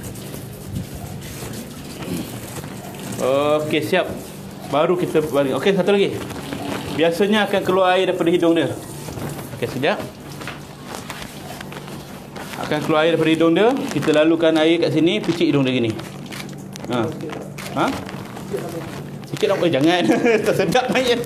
Okey, siap. Baru kita baring. Okey, satu lagi. Biasanya akan keluar air daripada hidung dia. Okey, sekejap. Akan keluar air daripada hidung dia. Kita lalukan air kat sini, picit hidung dia gini. Sikit nak jangan. Tak sedap mayat.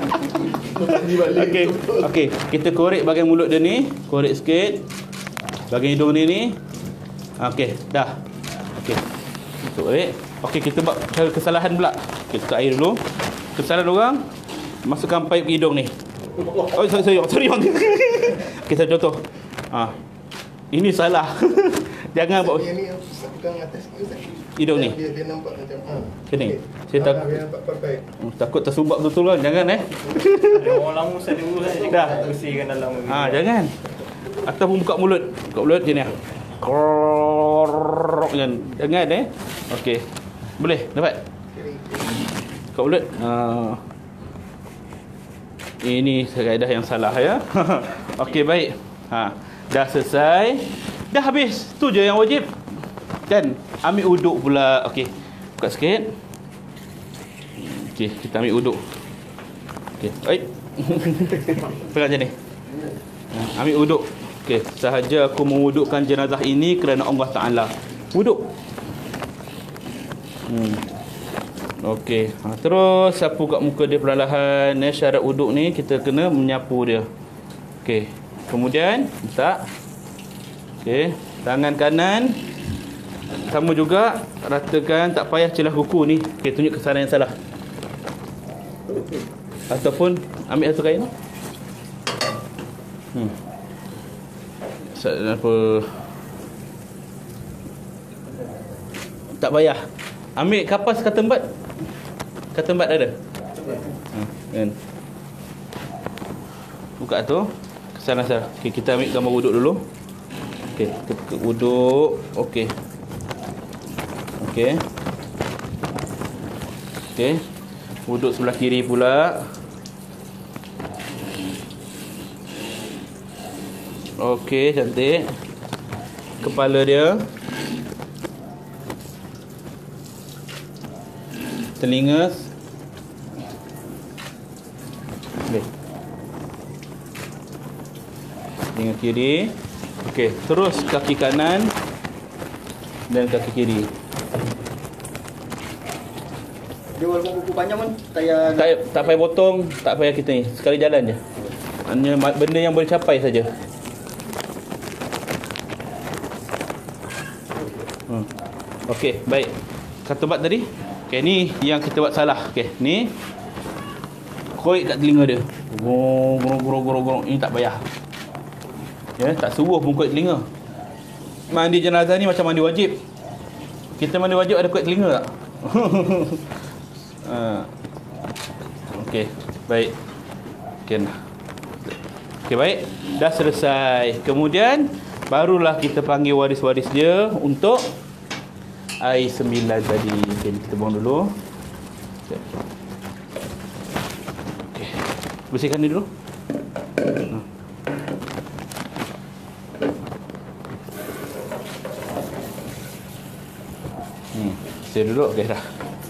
Okey, kita korek bahagian mulut dia ni, korek sikit. Bahagian hidung ni. Okey, dah. Okey. Masuk balik. Okey, kita buat cara kesalahan pula. Okey, letak air dulu. Kesalahan orang, masukkan paip ke hidung ni. Oh, sorry. Okey, saya contoh. Ini salah. Jangan buat Yang ni pegang atas ni Ustaz. hidung ni. Dia nampak macam Sini. Saya takut dia nampak pakai. takut tersumbat betul kan. Jangan Orang lama Ustaz dulu kan Dah. bersihkan dalam. jangan. Ataupun buka mulut. Buka mulut je ni. Krrrr, jangan Okey. Boleh dapat? Buka mulut. Ini kaedah yang salah ya. Okey, baik. Dah selesai. Dah habis. Tu je yang wajib. Kan? Ambil uduk pula. Okey. Buka sikit. Okey, kita ambil uduk. Okey. Baik. Pegang macam ni. Ambil uduk. Okey, sahaja aku mewudukkan jenazah ini kerana Allah Taala. Wuduk. Okey, terus sapu kat muka dia perlahan. Syarat wuduk ni kita kena menyapu dia. Okey. Kemudian letak. Okey, tangan kanan sama juga ratakan, tak payah celah kuku ni. Okey, tunjuk kesalahan yang salah. Ataupun ambil satu kain. Apa? Tak payah. Ambil kapas katembat. Katembat ada. Kan. Buka tu. Kesalahan. Okey, kita ambil gambar wuduk dulu. Okey, kita buka wuduk. Okey. Okey. Okey. Wuduk sebelah kiri pula. Okey, cantik. Kepala dia. Telinga. Okey. Telinga kiri. Okey, terus kaki kanan dan kaki kiri. Dia walaupun kuku panjang pun Tak payah potong, tak payah kita ni. Sekali jalan je. Hanya benda yang boleh capai saja. Okey, baik. Katembat tadi. Okey, ni yang kita buat salah. Okey, ni koik kat telinga dia. Gorong. Ini tak payah. Ya, tak suruh pun koik telinga. Mandi jenazah ni macam mandi wajib. Kita mandi wajib ada koik telinga tak? Okey, baik. Okey, baik. Dah selesai. Kemudian barulah kita panggil waris-waris dia untuk air 9 tadi. Okey, kita buang dulu. Okey. Bersihkan ni dulu. Bersih dulu. Okey, dah.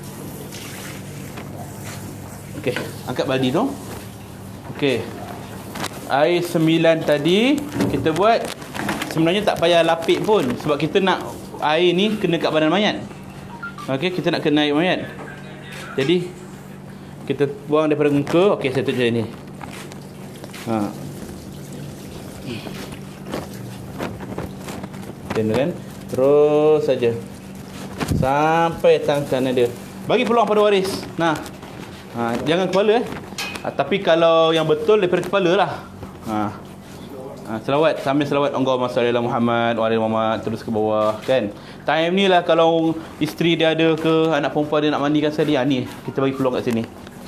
Okey, angkat baldi tu. Okey. Air 9 tadi kita buat sebenarnya tak payah lapik pun sebab kita nak air ni kena kat badan mayat. Okey, kita nak kena air mayat. Jadi kita buang daripada muka. Okey, saya tutup ni. Kan? Terus saja sampai tangan kanan dia. Bagi peluang pada waris. Jangan kepala tapi kalau yang betul daripada kepala lah. Selawat, sambil selawat Allahumma salli ala Muhammad wa ala Muhammad, terus ke bawah kan. Time ni lah kalau isteri dia ada ke anak perempuan dia nak mandikan sekali, ni kita bagi peluang kat sini.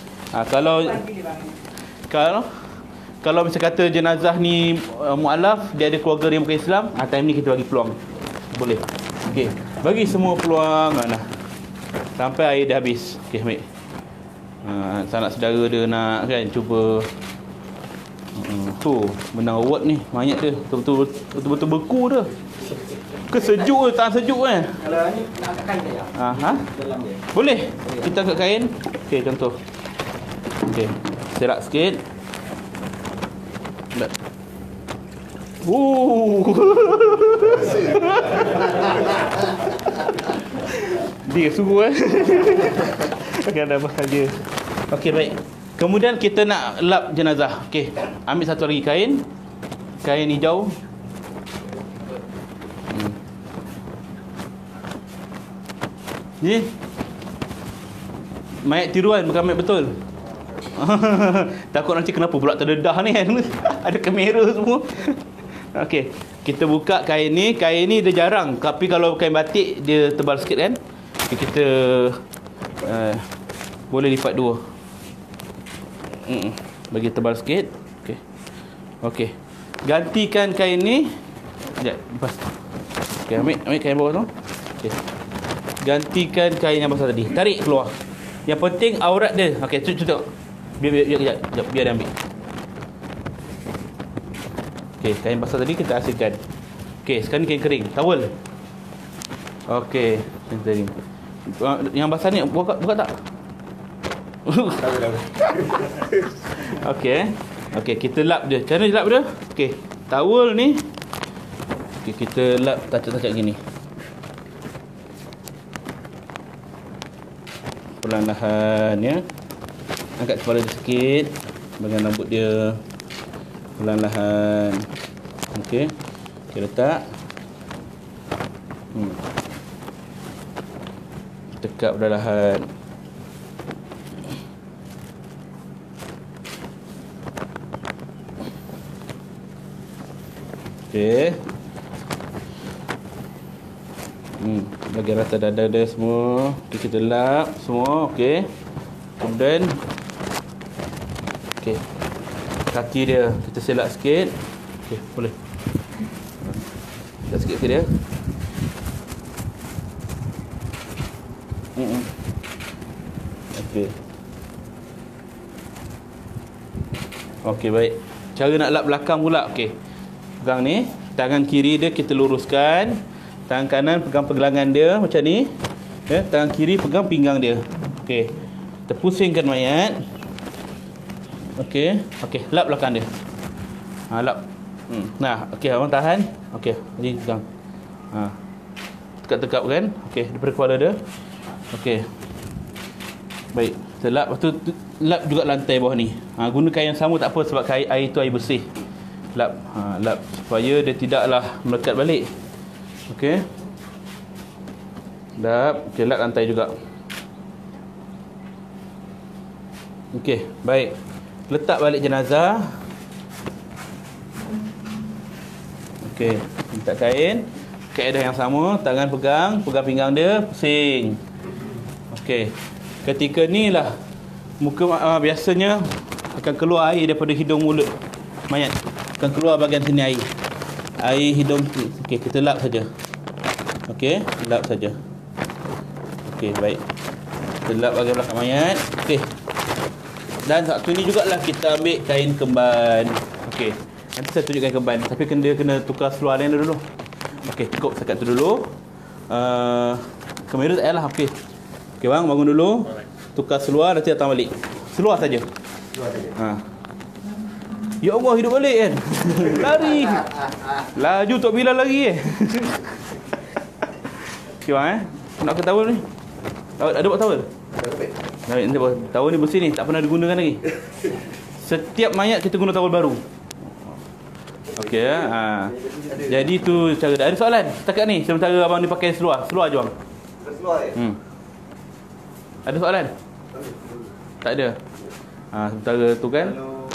Kalau misal kata jenazah ni mualaf, dia ada keluarga yang bukan Islam, time ni kita bagi peluang. Boleh. Okey, bagi semua peluang sampai air dah habis. Okey, ambil. Sanak saudara dia nak kan cuba. Tu menang award ni mayat dia betul-betul beku dah. Ke sejuk ke tahan sejuk kan? Kalau ni nak angkat kain dia. Dalam dia. Boleh. Kita angkat kain. Okey, contoh. Okey, serak sikit. Tak. Dia suruh Okey, ada bahagia. Okey, baik. Kemudian kita nak lap jenazah. Okey, ambil satu lagi kain. Kain hijau. Ni mayat tiruan bukan mayat betul. Takut nanti kenapa pula terdedah ni kan. Ada kamera semua. Okey, kita buka kain ni. Kain ni dia jarang, tapi kalau kain batik dia tebal sikit kan. Okay, kita boleh lipat dua. Bagi tebal sikit. Okey. Okey. Gantikan kain ni. Sekejap, lepas. Okey, ambil kain bawah tu. Okey. Gantikan kain yang basah tadi. Tarik keluar. Yang penting aurat dia. Okey, tengok. Biar dia ambil. Okey, kain basah tadi kita hasilkan. Okey, sekarang ni kain kering, towel. Okey, kain kering. Yang basah ni buka tak? Okey. Okey, kita lap dia. Cara lap dia? Okey, towel ni. Okey, kita lap tacak-tacak gini. Perlahan-lahan ya. Angkat kepala dia sikit, bahagian rambut dia. Perlahan-lahan. Okey. Kita letak. Tekap perlahan. Okey. Bagi rata dada dia semua. Okay, kita lap semua. Okey. Kemudian okey. Kaki dia kita selak sikit. Okey, boleh. Selak sikit dia. Okey. Okey, baik. Cara nak lap belakang pula. Okey. Pegang ni, tangan kiri dia kita luruskan. Tangan kanan pegang pergelangan dia macam ni. Ya, tangan kiri pegang pinggang dia. Okey. Kita pusingkan mayat. Okey. Okey, lap belakang dia. Lap. Nah, okey, abang tahan. Okey, jadi pegang. Tekap-tekap kan? Okey, daripada kepala dia. Okey. Baik, kita lap. Lepas tu lap juga lantai bawah ni. Guna kain yang sama tak apa sebab air tu air bersih. Lap. Lap supaya dia tidaklah melekat balik. Okey. Lap. Okey, lap lantai juga. Okey, baik. Letak balik jenazah. Okey, letak kain. Kaedah yang sama, tangan pegang pinggang dia, pusing. Okey. Ketika ni lah muka biasanya akan keluar air daripada hidung mulut mayat. Akan keluar bahagian sini air. Air hidung. Okey, kita lap saja. Okey, lap saja. Okey, baik. Kita lap bahagian belakang mayat. Okey. Dan satu ni jugalah kita ambil kain kemban. Okey. Nanti saya tunjuk kain kemban, tapi kena tukar seluar lain dulu. Okey, cukup sekat tu dulu. Kamera tak payahlah. Okey. Okey bang, bangun dulu. Tukar seluar, nanti datang balik. Seluar saja. Seluar saja. Ya Allah, hidup balik kan. Lari. Laju Tok Bilal lagi Okey bang nak ke towel ni? Ada buat towel? Ada. Towel ni bersih ni, tak pernah digunakan lagi. Setiap mayat kita guna towel baru. Okey jadi tu cara dia. Ada soalan setakat ni sementara abang ni pakai seluar? Seluar je bang. Seluar Ada soalan? Tak ada. Sementara tu kan.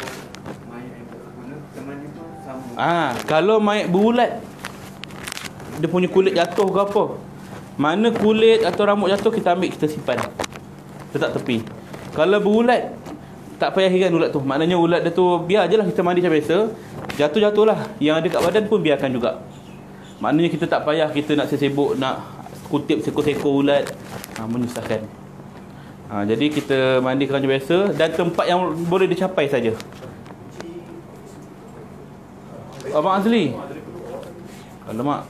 Kalau mayat berulat, dia punya kulit jatuh ke apa, mana kulit atau rambut jatuh, kita ambil, kita simpan, letak tepi. Kalau berulat, tak payah hiran ulat tu. Maknanya ulat dia tu biar je lah, kita mandi macam biasa. Jatuh-jatuh lah. Yang ada kat badan pun biarkan juga. Maknanya kita tak payah kita nak sibuk nak kutip sekor-sekor ulat. Menyusahkan. Jadi kita mandikan macam biasa. Dan tempat yang boleh dicapai saja. Abang Azli. Alamak.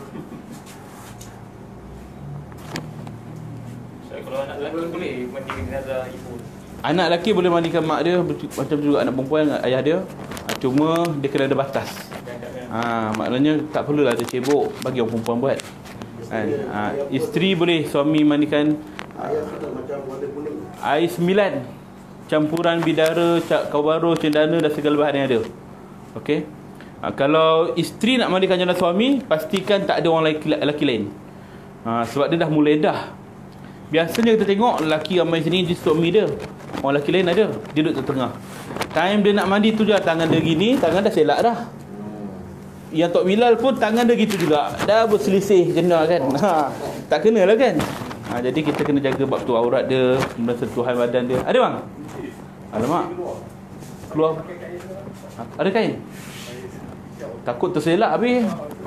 Kalau anak lelaki boleh mandikan jenazah ibu. Anak lelaki boleh mandikan mak dia, macam juga anak perempuan ayah dia. Cuma dia kena ada batas. Maknanya tak perlulah dia cebok bagi orang perempuan buat. Isteri boleh suami mandikan air 9 campuran bidara, kawaro, cendana dan segala bahan yang ada. Okey. Kalau isteri nak mandikan jenazah suami, pastikan tak ada orang lelaki lain. Sebab dia dah mula edah. Biasanya kita tengok lelaki ramai sini di suami dia. Orang lelaki lain ada, dia duduk tengah. Time dia nak mandi tu je tangan dia gini, tangan dah selak dah. Yang Tok Bilal pun tangan dia gitu juga. Dah berselisih jenak kan. Tak kena lah kan. Jadi kita kena jaga bab tu, aurat dia, kemudian sentuhan badan dia. Ada bang? Alamak. Keluar. Ada kain? Takut terselak habis.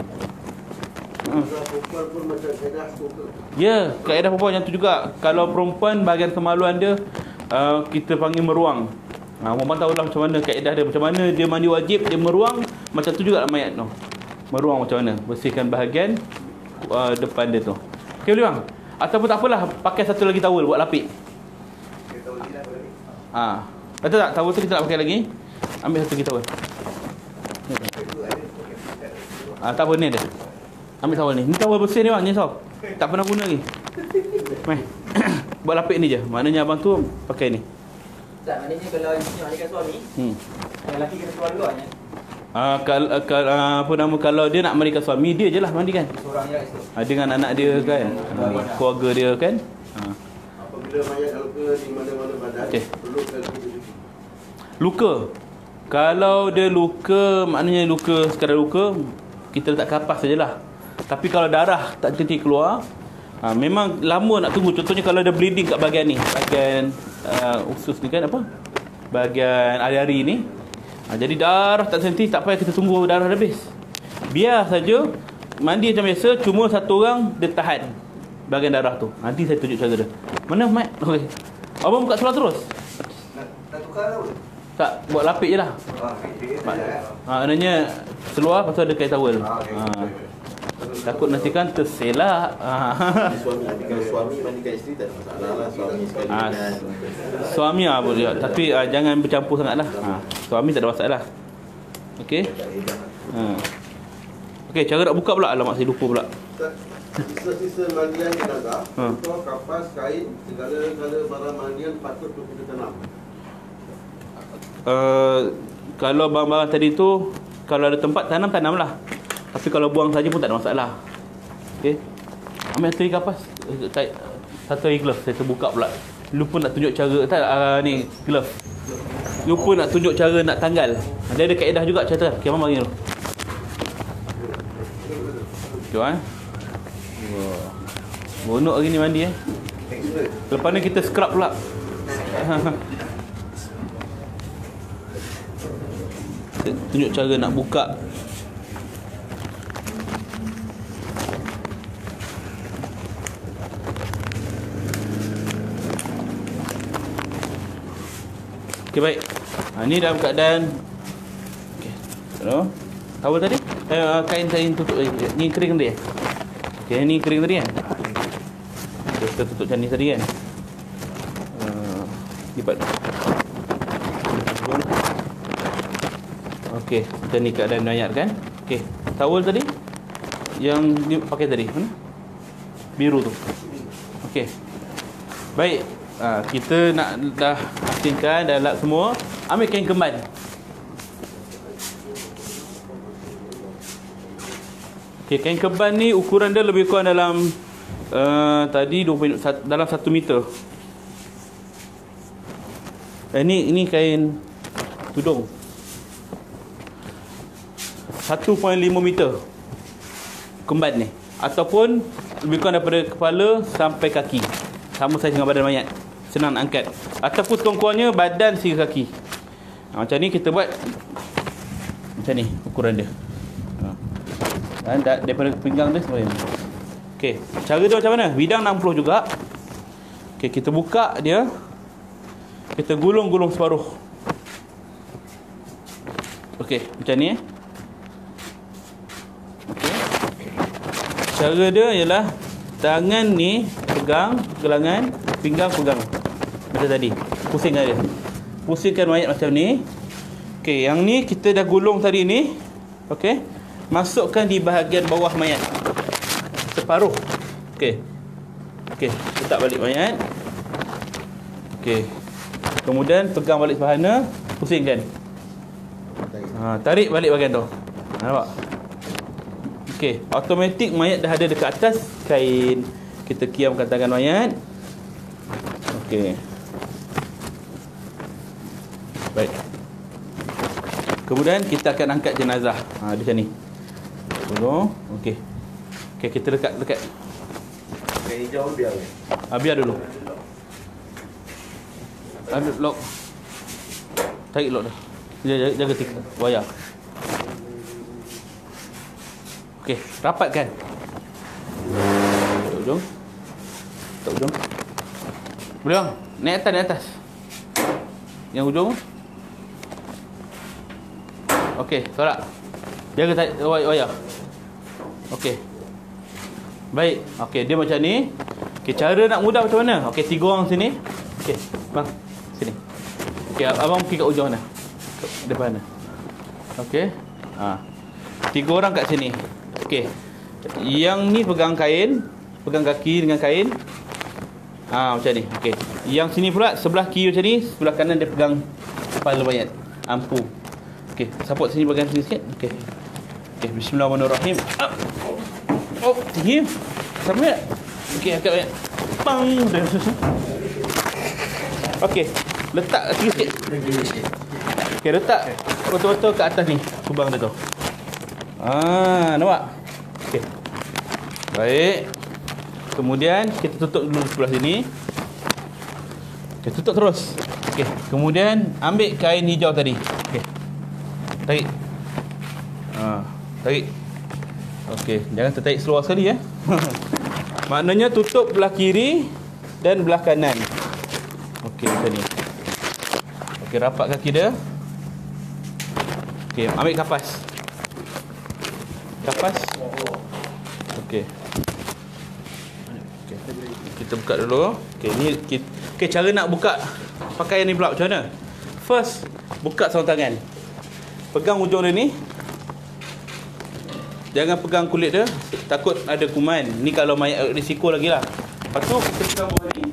Ya, kaedah perempuan yang tu juga. Kalau perempuan bahagian kemaluan dia kita panggil meruang. Perempuan tahulah macam mana kaedah dia, macam mana dia mandi wajib, dia meruang. Macam tu juga mayat tu. Meruang macam mana, bersihkan bahagian depan dia tu. Okey boleh bang? Ataupun tak apalah, pakai satu lagi towel buat lapik. Betul tak? Towel tu kita nak pakai lagi. Ambil satu lagi towel. Tak apa, ni ada. Ambil towel ni. Ni towel bersih ni bang, ni soft. Tak pernah guna lagi. Mai. Buat lapik ni je. Maknanya abang tu pakai ni. Tak, maknanya kalau isteri mandikan suami, yang lelaki kena keluar dulu kan? Kalau dia nak mandikan suami, dia je lah mandikan. Seorang je kat situ. Dengan anak dia kan, keluarga dia kan. Apabila mayat luka di mana-mana badan, perlu kita cuci. Luka. Kalau dia luka, maknanya luka sekadar luka, kita letak kapas sajalah. Tapi kalau darah tak henti keluar, memang lama nak tunggu. Contohnya kalau ada bleeding kat bahagian ni, bahagian usus ni kan, apa, bahagian ari-ari ni, jadi darah tak henti, tak payah kita tunggu darah habis. Biar saja mandi macam biasa, cuma satu orang dia tahan bahagian darah tu. Nanti saya tunjuk cara dia. Mana Mat? Okey. Abang buka seluar terus. Nak tukar tau? Tak, buat lapik je lah. Maknanya seluar, lepas tu ada kain towel. Takut nanti kan terselak. Suami mandikan isteri tak ada masalah lah. Suami sekali kan. Suami boleh, tapi jangan bercampur sangat lah. Suami tak ada masalah. Okey. Okey, cara nak buka pula. Alamak, saya lupa pula. Sisa-sisa mandian jenazah, contoh kapas, kain, segala-gala barang mandian patut untuk kita tanam. Kalau barang-barang tadi tu, kalau ada tempat tanamlah. Tapi kalau buang saja pun tak ada masalah. Okey. Ambil satu lagi kapas. Satu lagi glove. Saya terbuka pula. Lupa nak tunjuk cara ni glove. Lupa nak tunjuk cara nak tanggal. Dia ada kaedah juga cara. Okey, abang bagi dulu. Tengok Bonok hari ni mandi Lepas ni kita scrub pula. Tunjuk cara nak buka. Okey, baik. Ni dalam keadaan okey. Towel tadi? Kain tutup ni kering tadi. Okey, ni kering tadi kan? Okay, kita tutup macam ni tadi kan? Lipat. Okey, macam ni keadaan mayat kan? Okey, towel tadi yang dipakai tadi, mana? Biru tu. Okey. Baik. Kita nak dah asingkan, dah lap semua. Ambil kain kemban. Okey, kain kemban ni ukuran dia lebih kurang dalam tadi 20, dalam 1 meter. Ini kain tudung 1.5 meter kemban ni, ataupun lebih kurang daripada kepala sampai kaki, sama saiz dengan badan mayat, senang nak angkat, ataupun sekurang-kurangnya badan sehingga kaki. Macam ni kita buat. Macam ni ukuran dia. Dan daripada pinggang dia sampai ni. Okey, cara dia macam mana? Bidang 60 juga. Okey, kita buka dia. Kita gulung-gulung separuh. Okey, macam ni. Okey. Cara dia ialah tangan ni pegang gelangan, pinggang pegang. Macam tadi. Pusingkan dia. Pusingkan mayat macam ni. Okey, yang ni kita dah gulung tadi ni. Okey. Masukkan di bahagian bawah mayat. Separuh. Okey. Okey, letak balik mayat. Okey. Kemudian pegang balik sahana, pusingkan. Tarik balik bahagian tu. Nampak? Okey, automatik mayat dah ada dekat atas kain. Kita kiamkan tangan mayat. Okey. Baik. Kemudian kita akan angkat jenazah. Di sini. Tolong. Okey. Okey, kita lekat. Yang hijau biar ni. Biar dulu. Ambil lock. Tarik lock dah. Jaga tik wayar. Okey, rapatkan. Tok ujung. Boleh bang? Naik atas. Yang ujung. Okey, sorak. Jaga tarik wayar. Okey. Baik. Okey, dia macam ni. Okey, cara nak mudah macam mana? Okey, 3 orang sini. Okey, bang. Sini. Okey, abang pergi kat ujung sana. Depan sana. Okey. 3 orang kat sini. Okey. Yang ni pegang kain, pegang kaki dengan kain. Macam ni. Okey. Yang sini pula sebelah kiri macam ni, sebelah kanan dia pegang kepala mayat. Ampu. Okey, support sini bahagian sini sikit. Okey. Okey, bismillahirrahmanirrahim. Tinggi. Sampai. Okey, angkat mayat. Bang. Okey, letak sikit. Okey, letak betul-betul kat atas ni kubang dia tu. Nampak? Okey. Baik. Kemudian kita tutup dulu sebelah sini. Okey, tutup terus. Okey, kemudian ambil kain hijau tadi. Okey. Tarik. Tarik. Okey, jangan tertarik seluar sekali ya. Maknanya tutup belah kiri dan belah kanan. Okey, macam ni. Okey, rapat kaki dia. Okey, ambil kapas. Okey. Okey. Kita buka dulu. Okey, ni okey, cara nak buka pakaian ni pula macam mana? First, buka sarung tangan. Pegang ujung dia ni. Jangan pegang kulit dia, takut ada kuman. Ni kalau mayat risiko lagi lah. Lepas tu kita pegang bawah ni.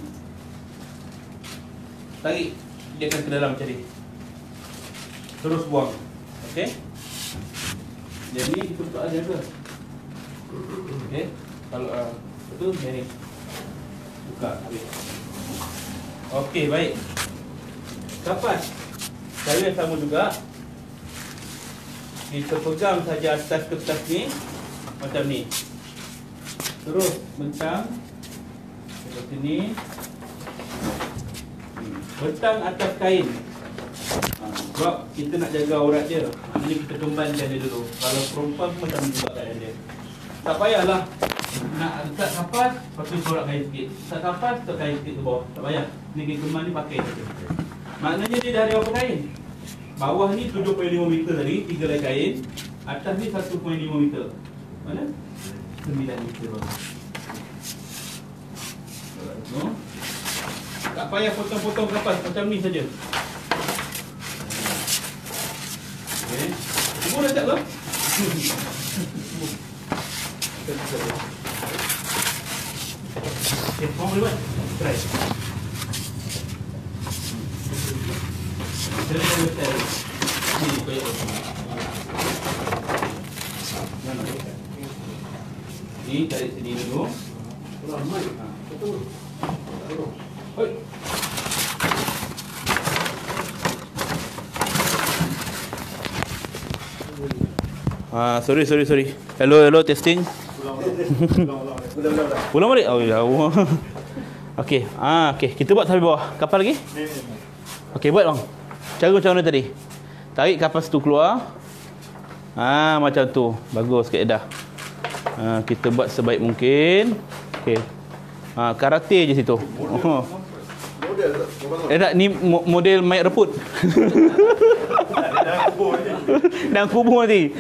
Tarik dia akan ke dalam macam ni. Terus buang. Okey. Jadi kita buka aja ke. Okey. Kalau betul ni. Buka. Okey, baik. Kapas. Cara yang sama juga. Kita pegang saja atas kertas ni macam ni. Terus bentang seperti ni. Bentang atas kain. Sebab kita nak jaga aurat dia. Ini kita kembankan dia dulu. Kalau perempuan pun macam ni juga keadaan dia. Tak payahlah nak letak kapas, lepas tu sorak kain sikit. Letak kapas, letak kain sikit ke bawah. Tak payah. Ni kain kemban ni pakai saja. Maknanya dia dah ada berapa kain? Bawah ni 7.5 meter tadi, 3 helai kain. Atas ni 1.5 meter. Mana? 9 meter. Tak payah potong-potong kapas, macam ni saja. Okey. Ibu dah tak ke? Okey, kau boleh buat? Try. Ni tarik sini dulu. Hoi. Sorry. Hello, testing. Pulang balik. Oh, jauh. Okey. Okey, kita buat sampai bawah. Kapal lagi? Okey, buat bang. Cara macam mana tadi? Tarik kapas tu keluar. Macam tu. Bagus sikit dah. Kita buat sebaik mungkin. Okey. Karate je situ. Tak, ni model mayat reput. Dalam kubur nanti.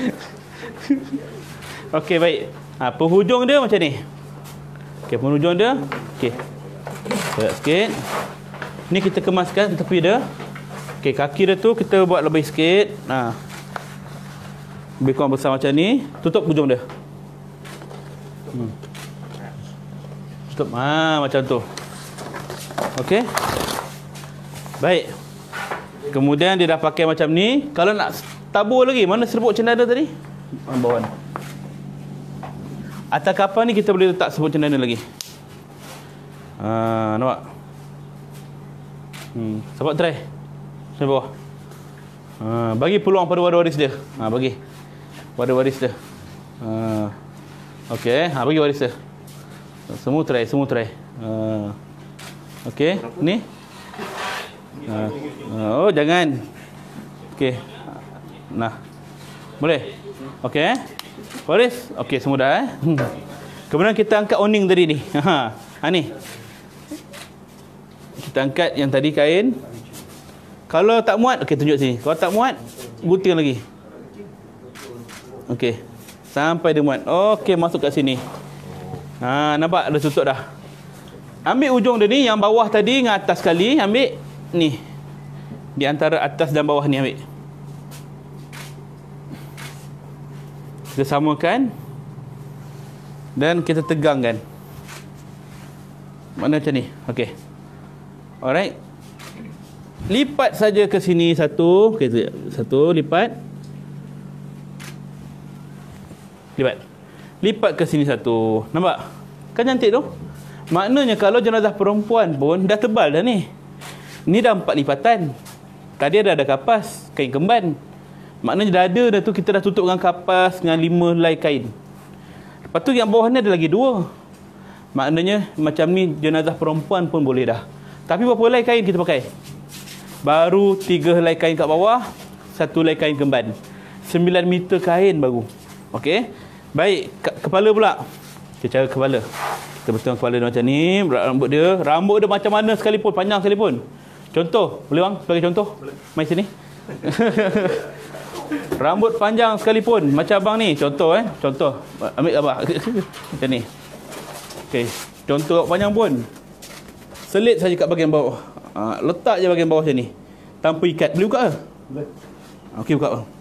Okey, baik. Penghujung dia macam ni. Okey, penghujung dia. Okey. Berat sikit. Ni kita kemaskan tepi dia. Okey, kaki dia tu kita buat lebih sikit. Lebih kurang besar macam ni. Tutup hujung dia. Tutup. Macam tu. Okey. Baik. Kemudian dia dah pakai macam ni. Kalau nak tabur lagi, mana serbuk cendana tadi? Bawah ni. Atas kapal ni kita boleh letak serbuk cendana lagi. Nampak? Sahabat try. Sampai bawah. Bagi peluang pada waris dia. Bagi. Pada waris dia. Okey, bagi waris dia. Semua try. Okey, ni. Oh, jangan. Okey. Nah. Boleh? Okey. Waris? Okey, semua dah Kemudian kita angkat awning tadi ni. Ni. Kita angkat yang tadi kain. Kalau tak muat, okey tunjuk sini. Kalau tak muat, gunting lagi. Okey. Sampai dia muat. Okey, masuk kat sini. Nampak dah tutup dah. Ambil ujung dia ni, yang bawah tadi dengan atas sekali, ambil ni. Di antara atas dan bawah ni ambil. Kita samakan dan kita tegangkan. Mana macam ni? Okey. Alright. Lipat saja ke sini satu. Okay, satu lipat. Lipat ke sini satu. Nampak? Kan cantik tu? Maknanya kalau jenazah perempuan pun dah tebal dah ni. Ni dah 4 lipatan. Tadi ada kapas, kain kemban. Maknanya dada dah tu kita dah tutup dengan kapas dengan 5 helai kain. Lepas tu yang bawah ni ada lagi 2. Maknanya macam ni jenazah perempuan pun boleh dah. Tapi berapa helai kain kita pakai? Baru 3 helai kain kat bawah, 1 helai kain kemban. 9 meter kain baru. Okey. Baik, kepala pula. Kita cara kepala. Kita betulkan kepala dia macam ni, rambut dia macam mana sekalipun, panjang sekalipun. Contoh, boleh bang? Bagi contoh. Boleh. Mai sini. Rambut panjang sekalipun macam abang ni, contoh contoh. Ambil gambar macam ni. Okey, contoh panjang pun. Selit saja kat bahagian bawah. Letak je bahagian bawah macam ni. Tanpa ikat. Boleh buka ke? Boleh. Okey, buka bang.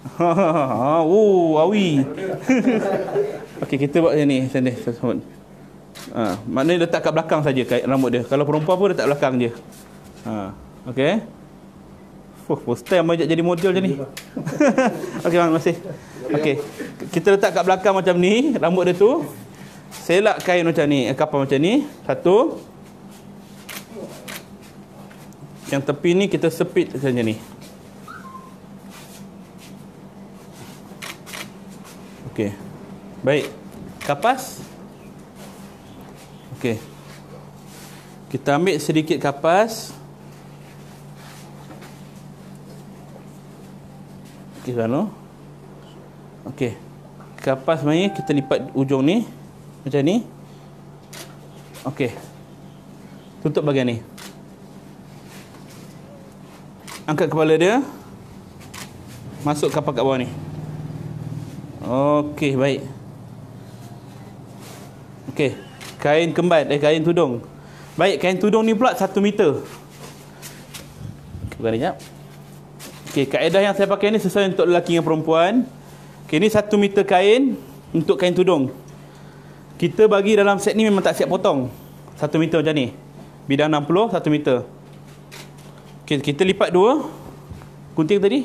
Awi. Okey, kita buat macam ni. Macam ni. Maknanya letak kat belakang saja rambut dia. Kalau perempuan pun letak belakang je. Okey. First time ajak jadi model macam ni. Okey bang, terima kasih. Okey. Kita letak kat belakang macam ni, rambut dia tu. Selak kain macam ni, kapal macam ni. Satu. Yang tepi ni kita sepit macam ni. Okey. Baik. Kapas. Okey. Kita ambil sedikit kapas. Okey, sana. Okey. Kapas mai kita lipat ujung ni macam ni. Okey. Tutup bahagian ni. Angkat kepala dia. Masuk kapas kat bawah ni. Okey, baik. Okey. Kain kemban, kain tudung. Baik, kain tudung ni pula 1 meter. Bukan ni jap. Okey, kaedah yang saya pakai ni sesuai untuk lelaki dan perempuan. Okey, ni 1 meter kain untuk kain tudung. Kita bagi dalam set ni memang tak siap potong. 1 meter macam ni. Bidang 60, 1 meter. Okey, kita lipat 2. Gunting tadi.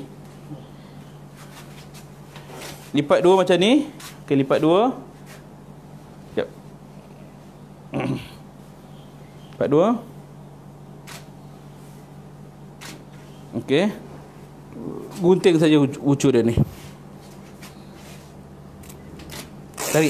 Lipat 2 macam ni. Okey, lipat 2. Sekejap. Lipat 2. Okey. Gunting saja ucur dia ni. Tarik.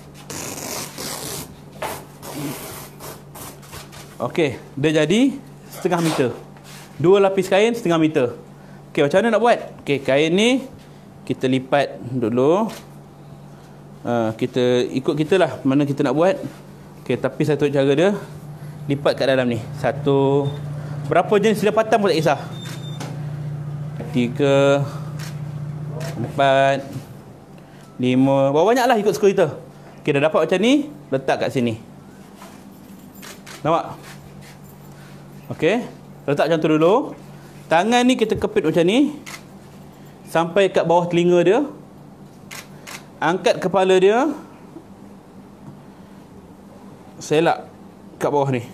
Okey, dia jadi 1/2 meter. 2 lapis kain 1/2 meter. Okey, macam mana nak buat? Okey, kain ni kita lipat dulu. Kita ikut kita lah mana kita nak buat. Okey, tapi satu cara dia lipat kat dalam ni. Satu. Berapa jenis dia patang pun tak kisah. 3 4 5. Berapa banyak lah ikut suka kita. Okay, dah dapat macam ni. Letak kat sini. Nampak? Okay. Letak macam tu dulu. Tangan ni kita kepit macam ni. Sampai kat bawah telinga dia. Angkat kepala dia. Selak kat bawah ni.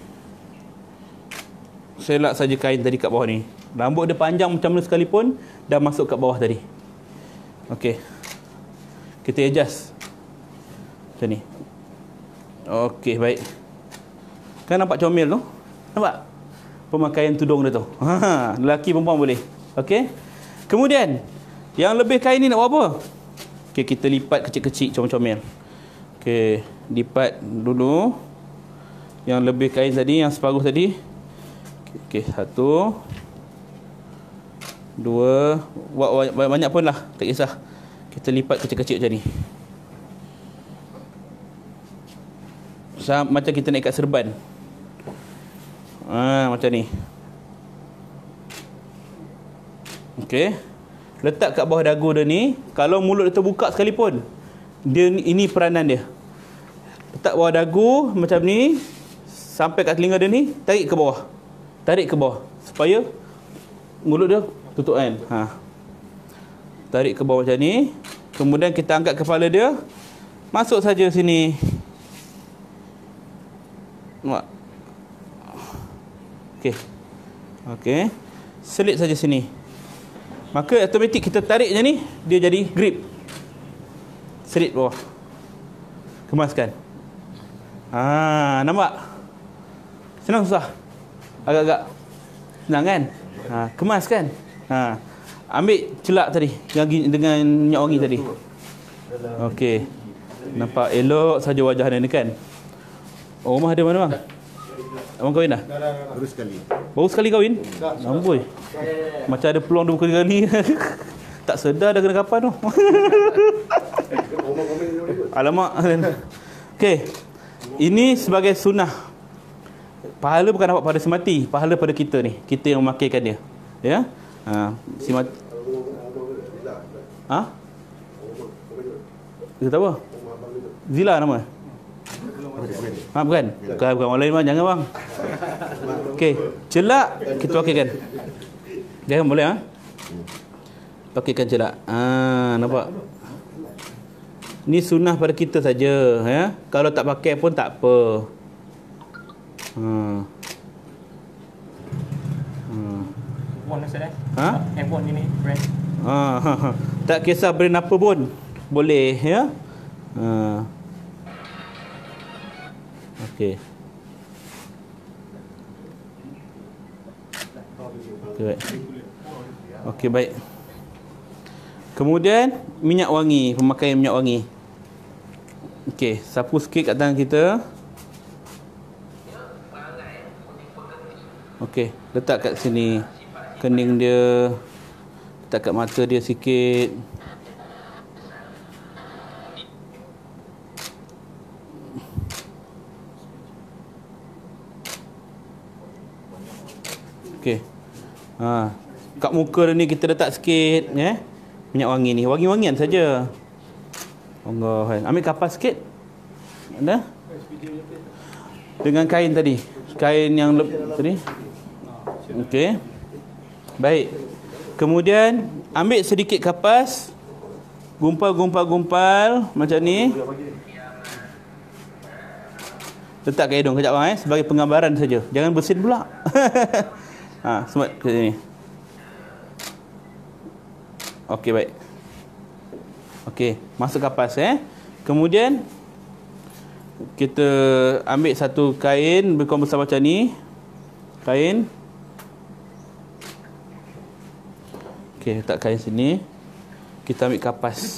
Selak saja kain tadi kat bawah ni. Rambut dia panjang macam mana sekalipun, dah masuk kat bawah tadi. Okey. Kita adjust. Macam ni. Okey, baik. Kan nampak comel tu? Nampak? pemakaian tudung dia tu. Lelaki perempuan boleh. Okey. Kemudian yang lebih kain ni nak buat apa? Okey, kita lipat kecil-kecil comel-comel. Okey, lipat dulu yang lebih kain tadi, yang separuh tadi. Okey, 1 2, buat banyak pun lah, tak kisah. Kita lipat kecil-kecil macam ni. Macam kita nak ikat serban. Macam ni. Okey. Letak kat bawah dagu dia ni. Kalau mulut dia terbuka sekalipun, ini peranan dia. Letak bawah dagu macam ni, sampai kat telinga dia ni, tarik ke bawah. Tarik ke bawah supaya mulut dia tutup kan. Tarik ke bawah macam ni. Kemudian kita angkat kepala dia, masuk saja sini. Nampak? Okey. Okey. Selit saja sini. Maka automatik kita tarik je ni, dia jadi grip. Selit bawah. Kemaskan. Nampak? Senang susah? Agak-agak senang kan? Kemas kan? Ambil celak tadi yang dengan minyak wangi tadi. Okey. Nampak elok saja wajah dia ni kan? Rumah dia mana bang? Abang kahwin dah? Baru sekali. Baru sekali kahwin? Amboi. Macam ada peluang 2 kali. Tak sedar dah kena kapan tu. Alamak. Okey. Ini sebagai sunnah. Pahala bukan dapat pada semati, pahala pada kita ni. Kita yang memakaikan dia. Ya? Semati. Kita tahu apa? Zila nama? Bukan. Bukan orang lain bang, jangan bang. Okey, celak kita pakaikan. Jangan boleh pakaikan celak. Nampak? Ni sunnah pada kita saja, ya. Kalau tak pakai pun tak apa. Phone Ustaz handphone ni brand. Tak kisah brand apa pun boleh, ya. Okey. Okey, baik. Kemudian minyak wangi, pemakaian minyak wangi. Okey, sapu sikit kat tangan kita. Okey, letak kat sini kening dia, letak kat mata dia sikit. Okey. Kat muka dia ni kita letak sikit, ya. Minyak wangi ni, wangi-wangian saja. Allah, ambil kapas sikit. Ada? Dengan kain tadi. Kain yang tadi. Okey. Baik. Kemudian ambil sedikit kapas. Gumpal macam ni. Letak kat hidung kejap bang, sebagai penggambaran saja. Jangan bersin pula. Semat ke sini. Okey, baik. Okey, masuk kapas Kemudian kita ambil satu kain berkumpul besar macam ni. Kain. Okey, letak kain sini. Kita ambil kapas.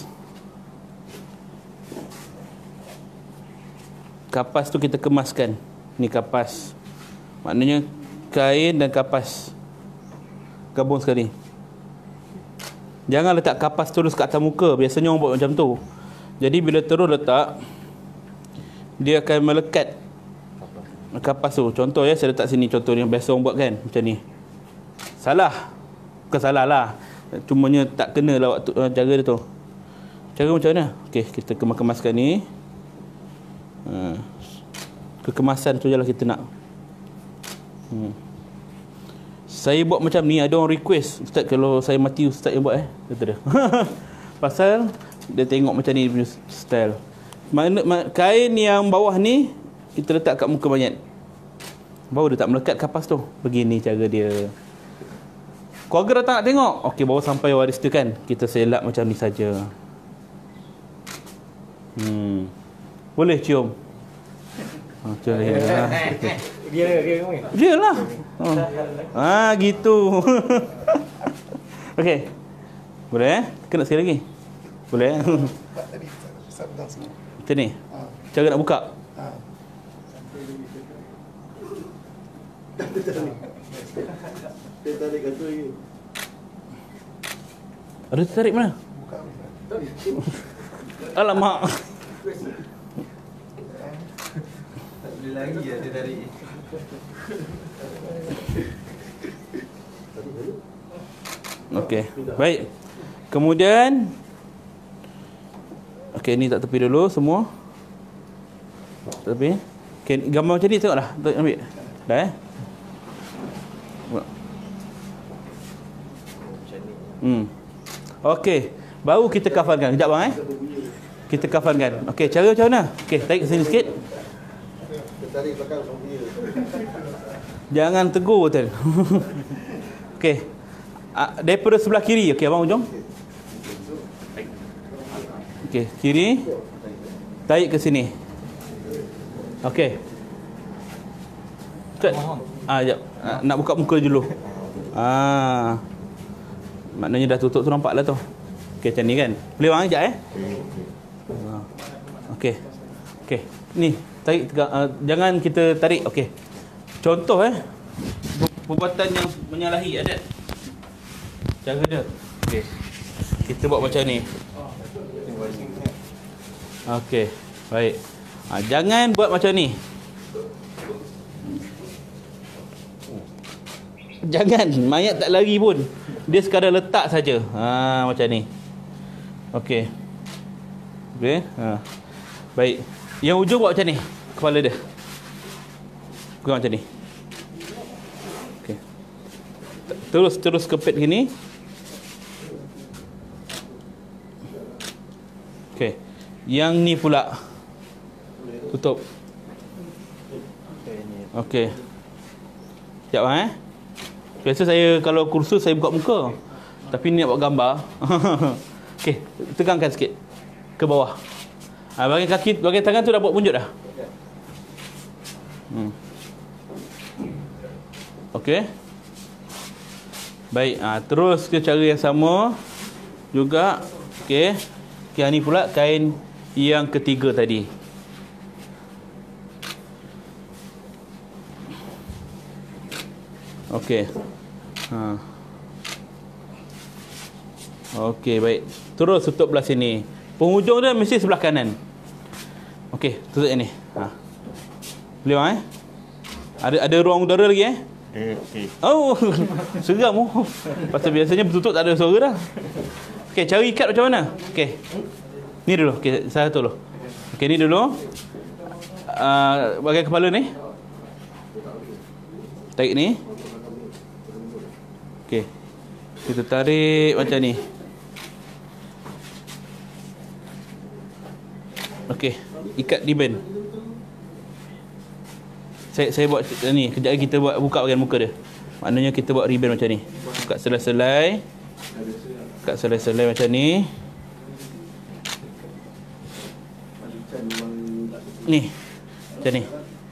Kapas tu kita kemaskan. Ni kapas. Maknanya kain dan kapas gabung sekali. Jangan letak kapas terus kat atas muka. Biasanya orang buat macam tu. Jadi bila terus letak, dia akan melekat kapas tu. Contoh saya letak sini. Contoh yang biasa orang buat kan, macam ni. Salah. Bukan salah lah, cumanya tak kena lah waktu cara dia tu. Cara macam mana? Okey, kita kemaskan ni. Kekemasan tu je lah kita nak. Saya buat macam ni, ada orang request, Ustaz kalau saya mati Ustaz yang buat kata dia. Pasal dia tengok macam ni punya style. Kain yang bawah ni kita letak kat muka mayat, baru dia tak melekat kapas tu. Begini cara dia. Keluarga datang nak tengok, okey, baru sampai waris tu kan, kita selak macam ni saja. Boleh cium. Macam ni. Dia ni. Dia lah. Gitu. Okey. Boleh Kena sekali lagi. Boleh Macam ni. Cara nak buka. Dia tarik kat tu lagi. Ada tarik mana? Alamak. Tak boleh lagi dia tarik. Okey. Baik. Kemudian okey, ni tak tepi dulu semua. Tak tepi. Okey, gambar macam ni tengoklah. Ambil. Dah Okey. Baru kita kafankan. Kejap bang Kita kafankan. Okey, cara macam mana? Okey, tarik ke sini sikit. Dia tarik belakang sampai dia. Jangan tegur betul. Okey. Daripada sebelah kiri. Okey, abang hujung. Okey, kiri. Tarik ke sini. Okey. Cepat. Sekejap. Nak buka muka dulu. Maknanya dah tutup tu, nampak lah tu. Okey, macam ni kan. Boleh bang, sekejap Okey. Okey. Ni, tarik jangan kita tarik. Okey. Contoh perbuatan yang menyalahi adat. Cara dia. Okey. Kita buat macam ni. Okey. Baik. Jangan buat macam ni. Jangan. Mayat tak lari pun. Dia sekadar letak saja. Macam ni. Okey. Okey. Baik. Yang ujung buat macam ni. Kepala dia. Kurang macam ni. Okey. Terus kepit gini. Okey. Yang ni pula tutup. Okey. Sekejap Biasa saya kalau kursus saya buka muka. Tapi ni nak buat gambar. Okey, tegangkan sikit ke bawah. Bahagian kaki, bahagian tangan tu dah buat punjuk dah. Okey. Baik, terus ke cara yang sama juga. Okey. Yang ni pula kain yang ketiga tadi. Okey. Okey, baik. Terus tutup belah sini. Penghujung dia mesti sebelah kanan. Okey, tutup yang ni. Boleh bang Ada ruang udara lagi Okey. Oh, seram Pasal biasanya bertutup tak ada suara dah. Okey, cara ikat macam mana? Okey. Ni dulu. Okey, saya atur dulu. Okey, ni dulu. Bahagian kepala ni. Tarik ni. Okey. Kita tarik macam ni. Okey, ikat ribbon. Saya buat ni, kejap lagi kita buka bahagian muka dia. Maknanya kita buat ribbon macam ni. Buka selai-selai. Buka selai-selai macam ni. Ni. Macam ni.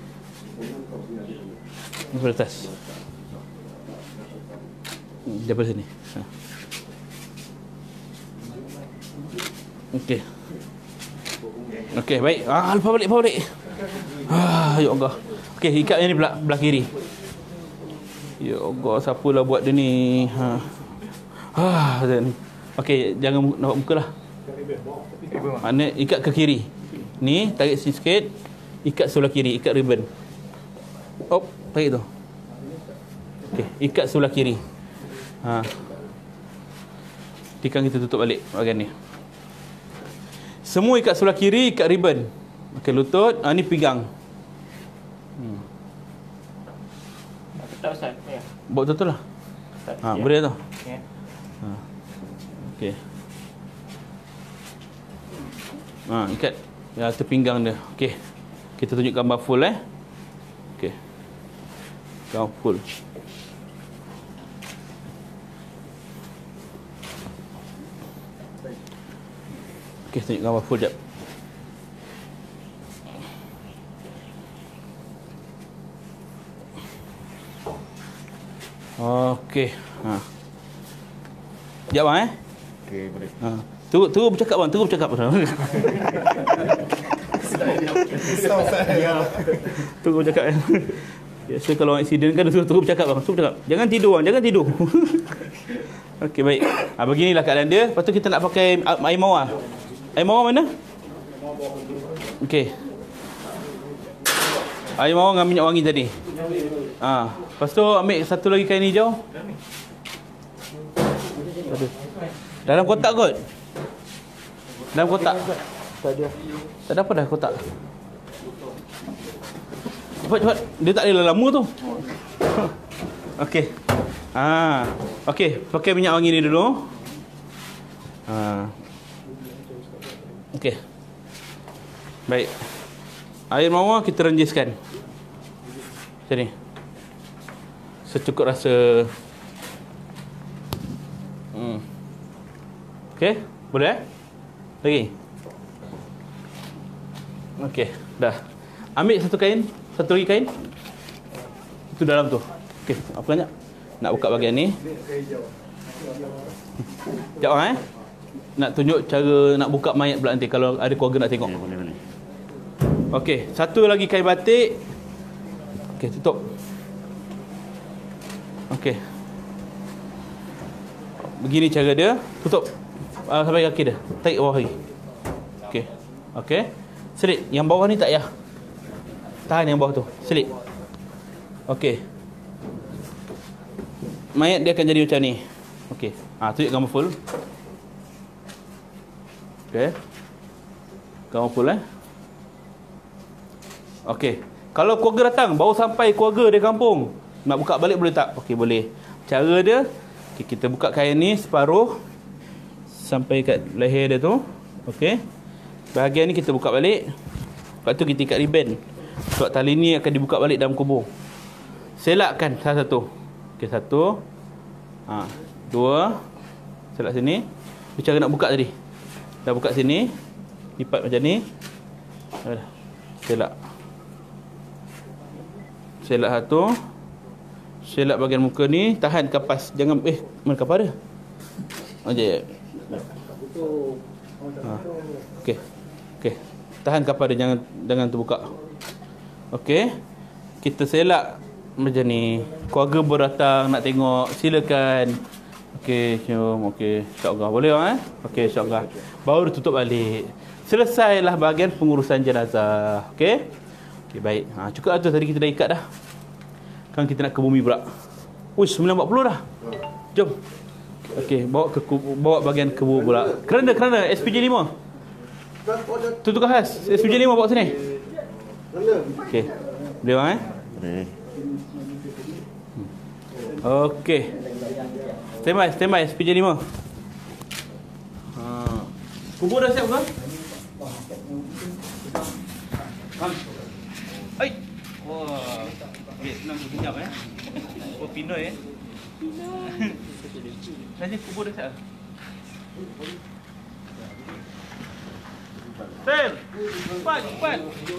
Daripada atas. Daripada sini. Okey. Okey, baik. Lepas balik. Ya Allah. Okey, ikat yang ni belah kiri. Ya Allah, siapalah buat dia ni. Okey, jangan nampak muka lah. Makna ikat ke kiri. Ni, tarik sikit. Ikat sebelah kiri, ikat ribbon. Tarik tu. Okey, ikat sebelah kiri. Tikam kita tutup balik bahagian ni. Semua ikat sebelah kiri, ikat ribbon. Okey, lutut. Ni pegang. Tak Ustaz. Ya. Buat betul lah. Boleh tu. Ya. Okey. Ikat atas pinggang dia. Okey. Kita tunjuk gambar full Okey. Gambar full. Okey, tunjuk gambar full jap. Okey. Ha. Sekejap bang Okey, boleh. Ha. Terus bercakap bang, terus bercakap. Terus bercakap. Biasa kalau accident kan terus bercakap bang, terus bercakap. Jangan tidur bang, jangan tidur. Okey, baik. Beginilah keadaan dia. Lepas tu kita nak pakai air mawar. Air mawar mana? Okey. Air mawar dengan minyak wangi tadi. Lepas tu ambil satu lagi kain hijau. Dalam kotak kot. Dalam kotak. Tak ada apa dah kotak. Cepat. Dia tak ada lama tu. Okey. Okey, pakai minyak wangi ni dulu. Okey. Baik. Air mawar kita renjiskan. Macam ni. Secukup rasa. Okey, boleh Lagi. Okey, dah. Ambil satu kain, satu lagi kain. Itu dalam tu. Okey, apa banyak? Nak buka bahagian ni. Sekejap nak tunjuk cara nak buka mayat pula nanti kalau ada keluarga nak tengok. Boleh. Okey, satu lagi kain batik. Okey, tutup. Okey. Begini cara dia, tutup sampai kaki dia. Tarik bawah lagi. Okey. Okey. Selit. Yang bawah ni tak payah. Tahan yang bawah tu. Selit. Okey. Mayat dia akan jadi macam ni. Okey. Tunjuk gambar full. Okey. Gambar full Okey. Kalau keluarga datang, baru sampai keluarga di kampung, nak buka balik boleh tak? Okey, boleh. Cara dia, okay, kita buka kain ni separuh sampai kat leher dia tu. Okey. Bahagian ni kita buka balik. Lepas tu kita ikat ribbon. Sebab tali ni akan dibuka balik dalam kubur. Selakkan salah satu. Okey, satu. Dua. Selak sini. Cara nak buka tadi. Dah buka sini. Lipat macam ni. Selak. Selak satu. Selak bahagian muka ni. Tahan kapas. Jangan, mana kapas dia? Okey. Okey. Okey. Tahan kapas dia, jangan terbuka. Okey. Kita selak macam ni. Keluarga berdatang nak tengok, silakan. Okey, jom. Okey, insya-Allah boleh Okey, insya-Allah. Baru tutup balik. Selesailah bahagian pengurusan jenazah. Okey. Okey, baik. Cukup tu tadi kita dah ikat dah. Kan kita nak ke bumi pula. Uish, 9.40 dah. Jom. Okey, bawa bahagian kubur pula. Kerana SPJ 5. Tu tukar khas. SPJ 5 bawa sini. Okey. Boleh Boleh. Okey. Standby SPJ 5. Kubur dah siap ke? Ai. Wah. Okey, senang sekejap Oh, Pinoy Nanti kubur dah siap. Sel. Cepat.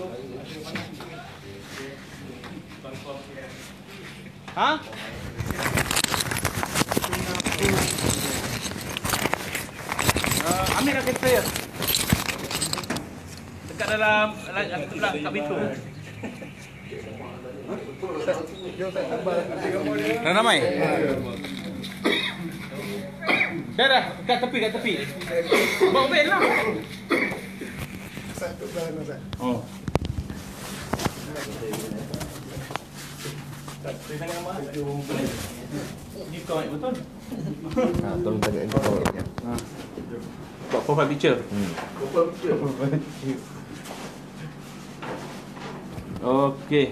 Ambil raket sprayer. Dekat dalam sebelah kat pintu. Dah ramai? Dah. Kat tepi. Bawa bel lah. Oh. Ni kau betul? Tolong tanyain kau. Buat profile picture. Okey.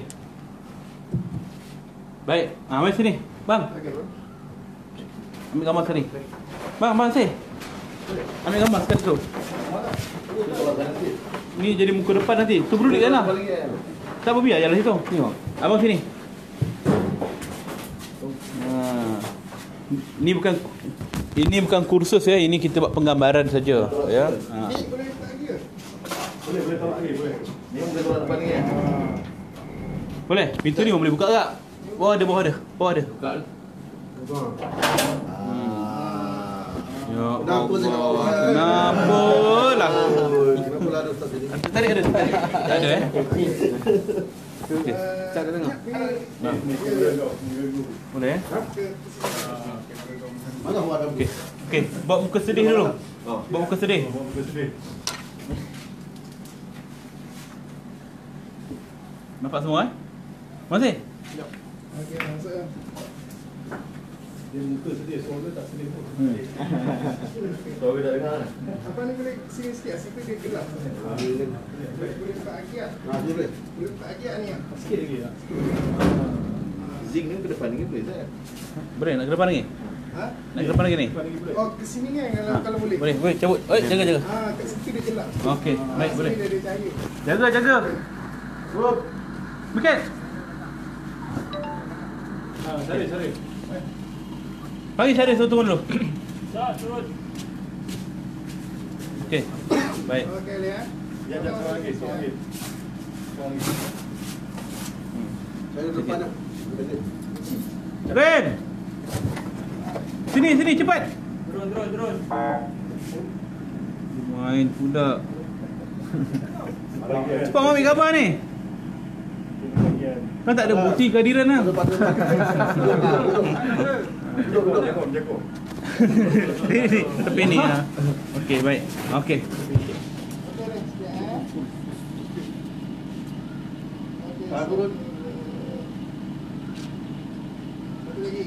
Baik. Mari sini. Bang. Ambil gambar sini. Bang sini. Ambil gambar sekali tu. Ni jadi muka depan nanti. Tu berulik kan lah. Tak apa, biar jalan situ. Tengok. Abang sini. Ini bukan kursus ya. Ini kita buat penggambaran saja ya. Boleh tahu lagi boleh. Ni boleh tahu depan ni kan. Boleh. Pintu ni boleh buka tak? Bawah ada. Buka. Ya Kenapa dia nak bawa? Kenapa lah? Kenapa lari Ustaz sini? Tarik ada. Tak ada Okey. Cara tengok. Boleh Mana awak ada? Okey. Okey, buat muka sedih dulu. Buat muka sedih. Nampak semua Masih? Okey, masuk. Dia muka sedih, suara tak sedih pun. Suara tak dengar. Apa ni boleh sini sikit, siapa dia gelap. Boleh letak lagi ah. Boleh. Boleh letak lagi ni ah. Sikit lagi tak? Zinc ni ke depan ni boleh tak? Boleh nak ke depan lagi? Ha? Nak ke depan lagi ni? Oh, ke sini ni kalau boleh. Boleh, cabut. Oi, jaga. Kat situ dia gelap. Okey, baik, Sini boleh. dia ada cahaya. Jaga. Bukan. Cari. Panggil Syarif suruh turun dulu. Turun. Okey. Baik. Okey, lihat. Ya, seorang lagi. Saya depan nak. Ren. Sini cepat. Turun. Main pula. Cepat ambil gambar ni. Kan tak ada bukti kehadiran lah. Jago. Tepi ni lah. Okey, baik. Okey. Okey, Ren, sekejap Okey. Turun. Satu lagi.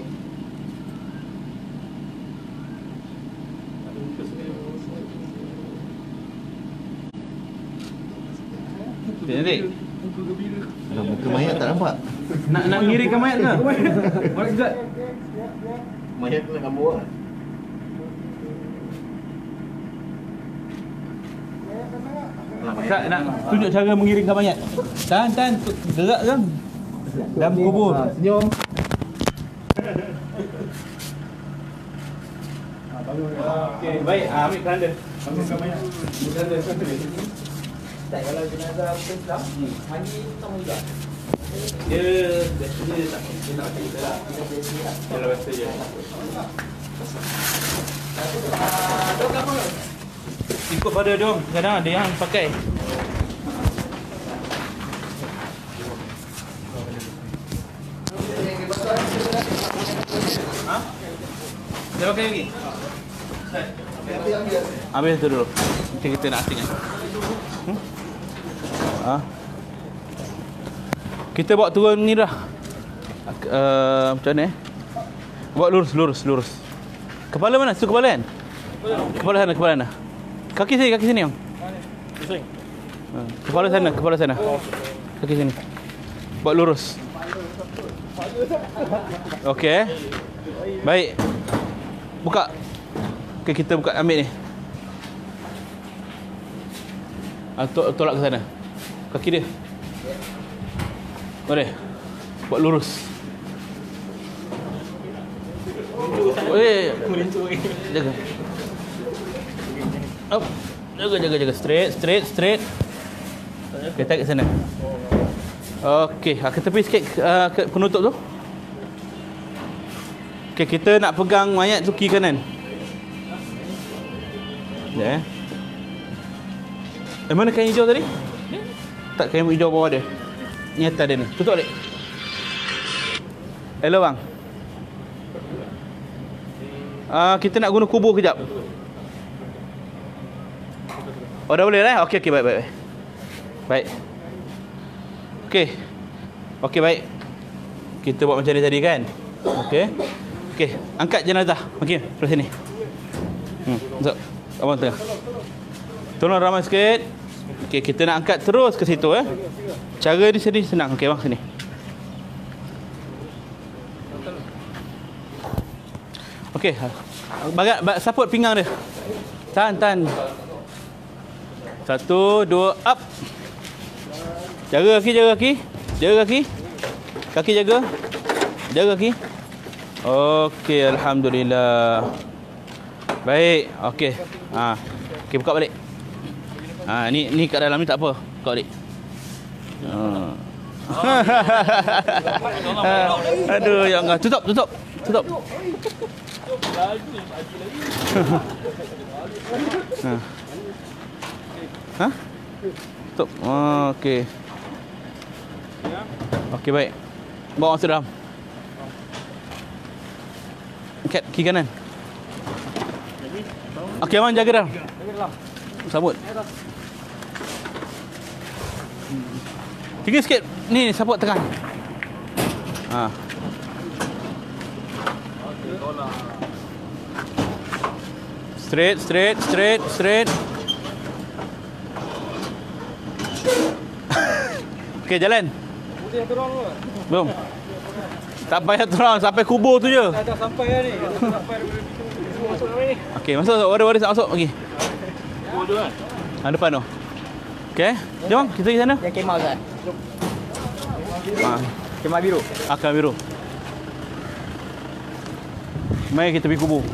Cantik. Muka mayat tak nampak. Nak ngiringkan mayat ke? Boleh juga. Mayat tu nak gambar orang. Tak nak tunjuk cara mengiringkan mayat. Tahan, gerak kan. Dalam kubur. Senyum. Okey, baik. Ambil keranda. Tak, kalau jenazah Islam, mandi sama juga. Dia tak macam kita lah. Kalau biasa je. Ikut pada dia orang. Kadang ada yang pakai. Ha? Dah pakai lagi? Ambil tu dulu. Nanti kita nak asing kan. Kita bawa turun ni dah. Macam mana Bawa lurus. Kepala mana? Situ kepala kan? Kepala sana. Kaki sini yang. Kepala sana. Kaki sini. Bawa lurus. Okey. Baik. Buka. Okey, kita buka, ambil ni. Tolak ke sana. Kaki dia. Boleh. Buat lurus. Jaga. Up. Jaga. Straight. Okay, tarik ke sana. Okey, ke tepi sikit ke penutup tu. Okey, kita nak pegang mayat tu kiri kanan. Ya. Mana kain hijau tadi? Tak, kain hijau bawah dia. Ni atas dia ni. Tutup balik. Hello bang. Kita nak guna kubur kejap. Oh, dah boleh dah? Okey, baik. Baik. Okey, baik. Kita buat macam ni tadi kan? Okey, angkat jenazah. Okey, dari sini. Masuk. Abang tengah. Tolong ramai sikit. Okey, kita nak angkat terus ke situ Cara ni senang. Okey, bang sini. Okey. Support pinggang dia. Tahan. 1, 2, up. Jaga kaki. Kaki jaga. Jaga kaki. Okey, alhamdulillah. Baik, okey. Okey, buka balik. Ni kat dalam ni tak apa. Buka balik. Aduh, ya Allah. Tutup. Tutup. Ha? Tutup. Oh, okey. Okey, baik. Bawa masuk dalam. Kat kiri kanan. Okey, abang jaga dalam. Sambut. Tinggi sikit. Ni support tekan. Ha. Straight, straight, straight, straight. Okey, jalan. Boleh turun ke? Belum. Tak payah turun sampai kubur tu je. Dah sampai dah ni. Sampai masuk dalam ni. Okey, masuk. Waris masuk. Okey. Kubur tu kan? Ha, depan tu. Okey. Jom, kita pergi sana. Yang kemah kan? Ha. Kemah biru. Akal biru. Mari kita pergi kubur.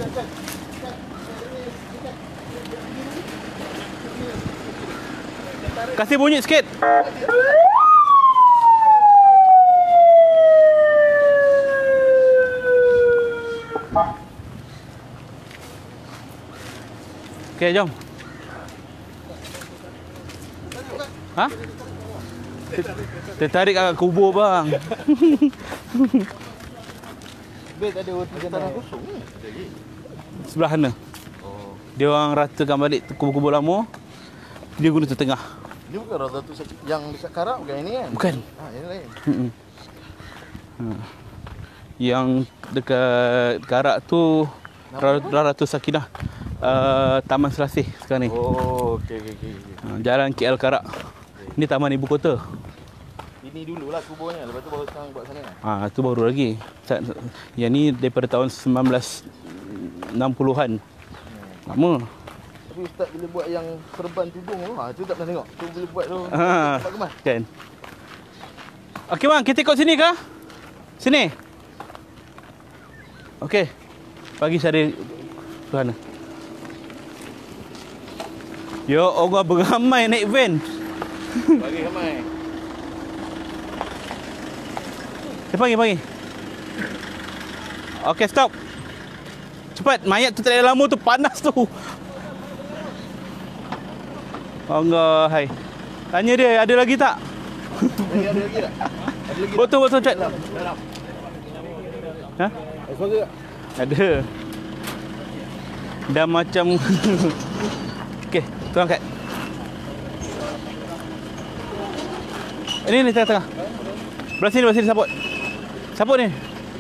Kasih bunyi sikit. Okey, jom. Ha? Tertarik kat kubur bang. Bed ada tanah kosong ni. Sebelah sana. Dia orang ratakan balik kubur-kubur lama. Dia guna tu tengah. Ini bukan Radatul Sakit yang dekat Karak, bukan ini kan? Bukan. Ha, yang lain. Yang dekat Karak tu Radatul Sakinah. Taman Selasih sekarang ni. Oh, okey. Jalan KL Karak. Ini taman ibu kota. Ini dululah kuburnya, lepas tu baru sekarang buat sana. Itu baru lagi. Yang ni daripada tahun 1960-an. Lama. Tapi Ustaz bila buat yang serban tudung tu, tu tak pernah tengok. Tu bila buat tu, Ha, tempat kemas. kan. Okey bang, kita ikut sini ke? Sini. Okey. Pagi cari sana. Yo, orang beramai naik van. Bagi ramai. Pagi. Okey, stop. Cepat, mayat tu tak ada lama tu, panas tu. Allah, hai. Tanya dia, ada lagi tak? Ada lagi tak? Ada lagi. Betul, cepat. Dalam. Ha? Ada. Ada. Dah macam okey, tu angkat. Ini tengah-tengah. Belah sini support. Support ni.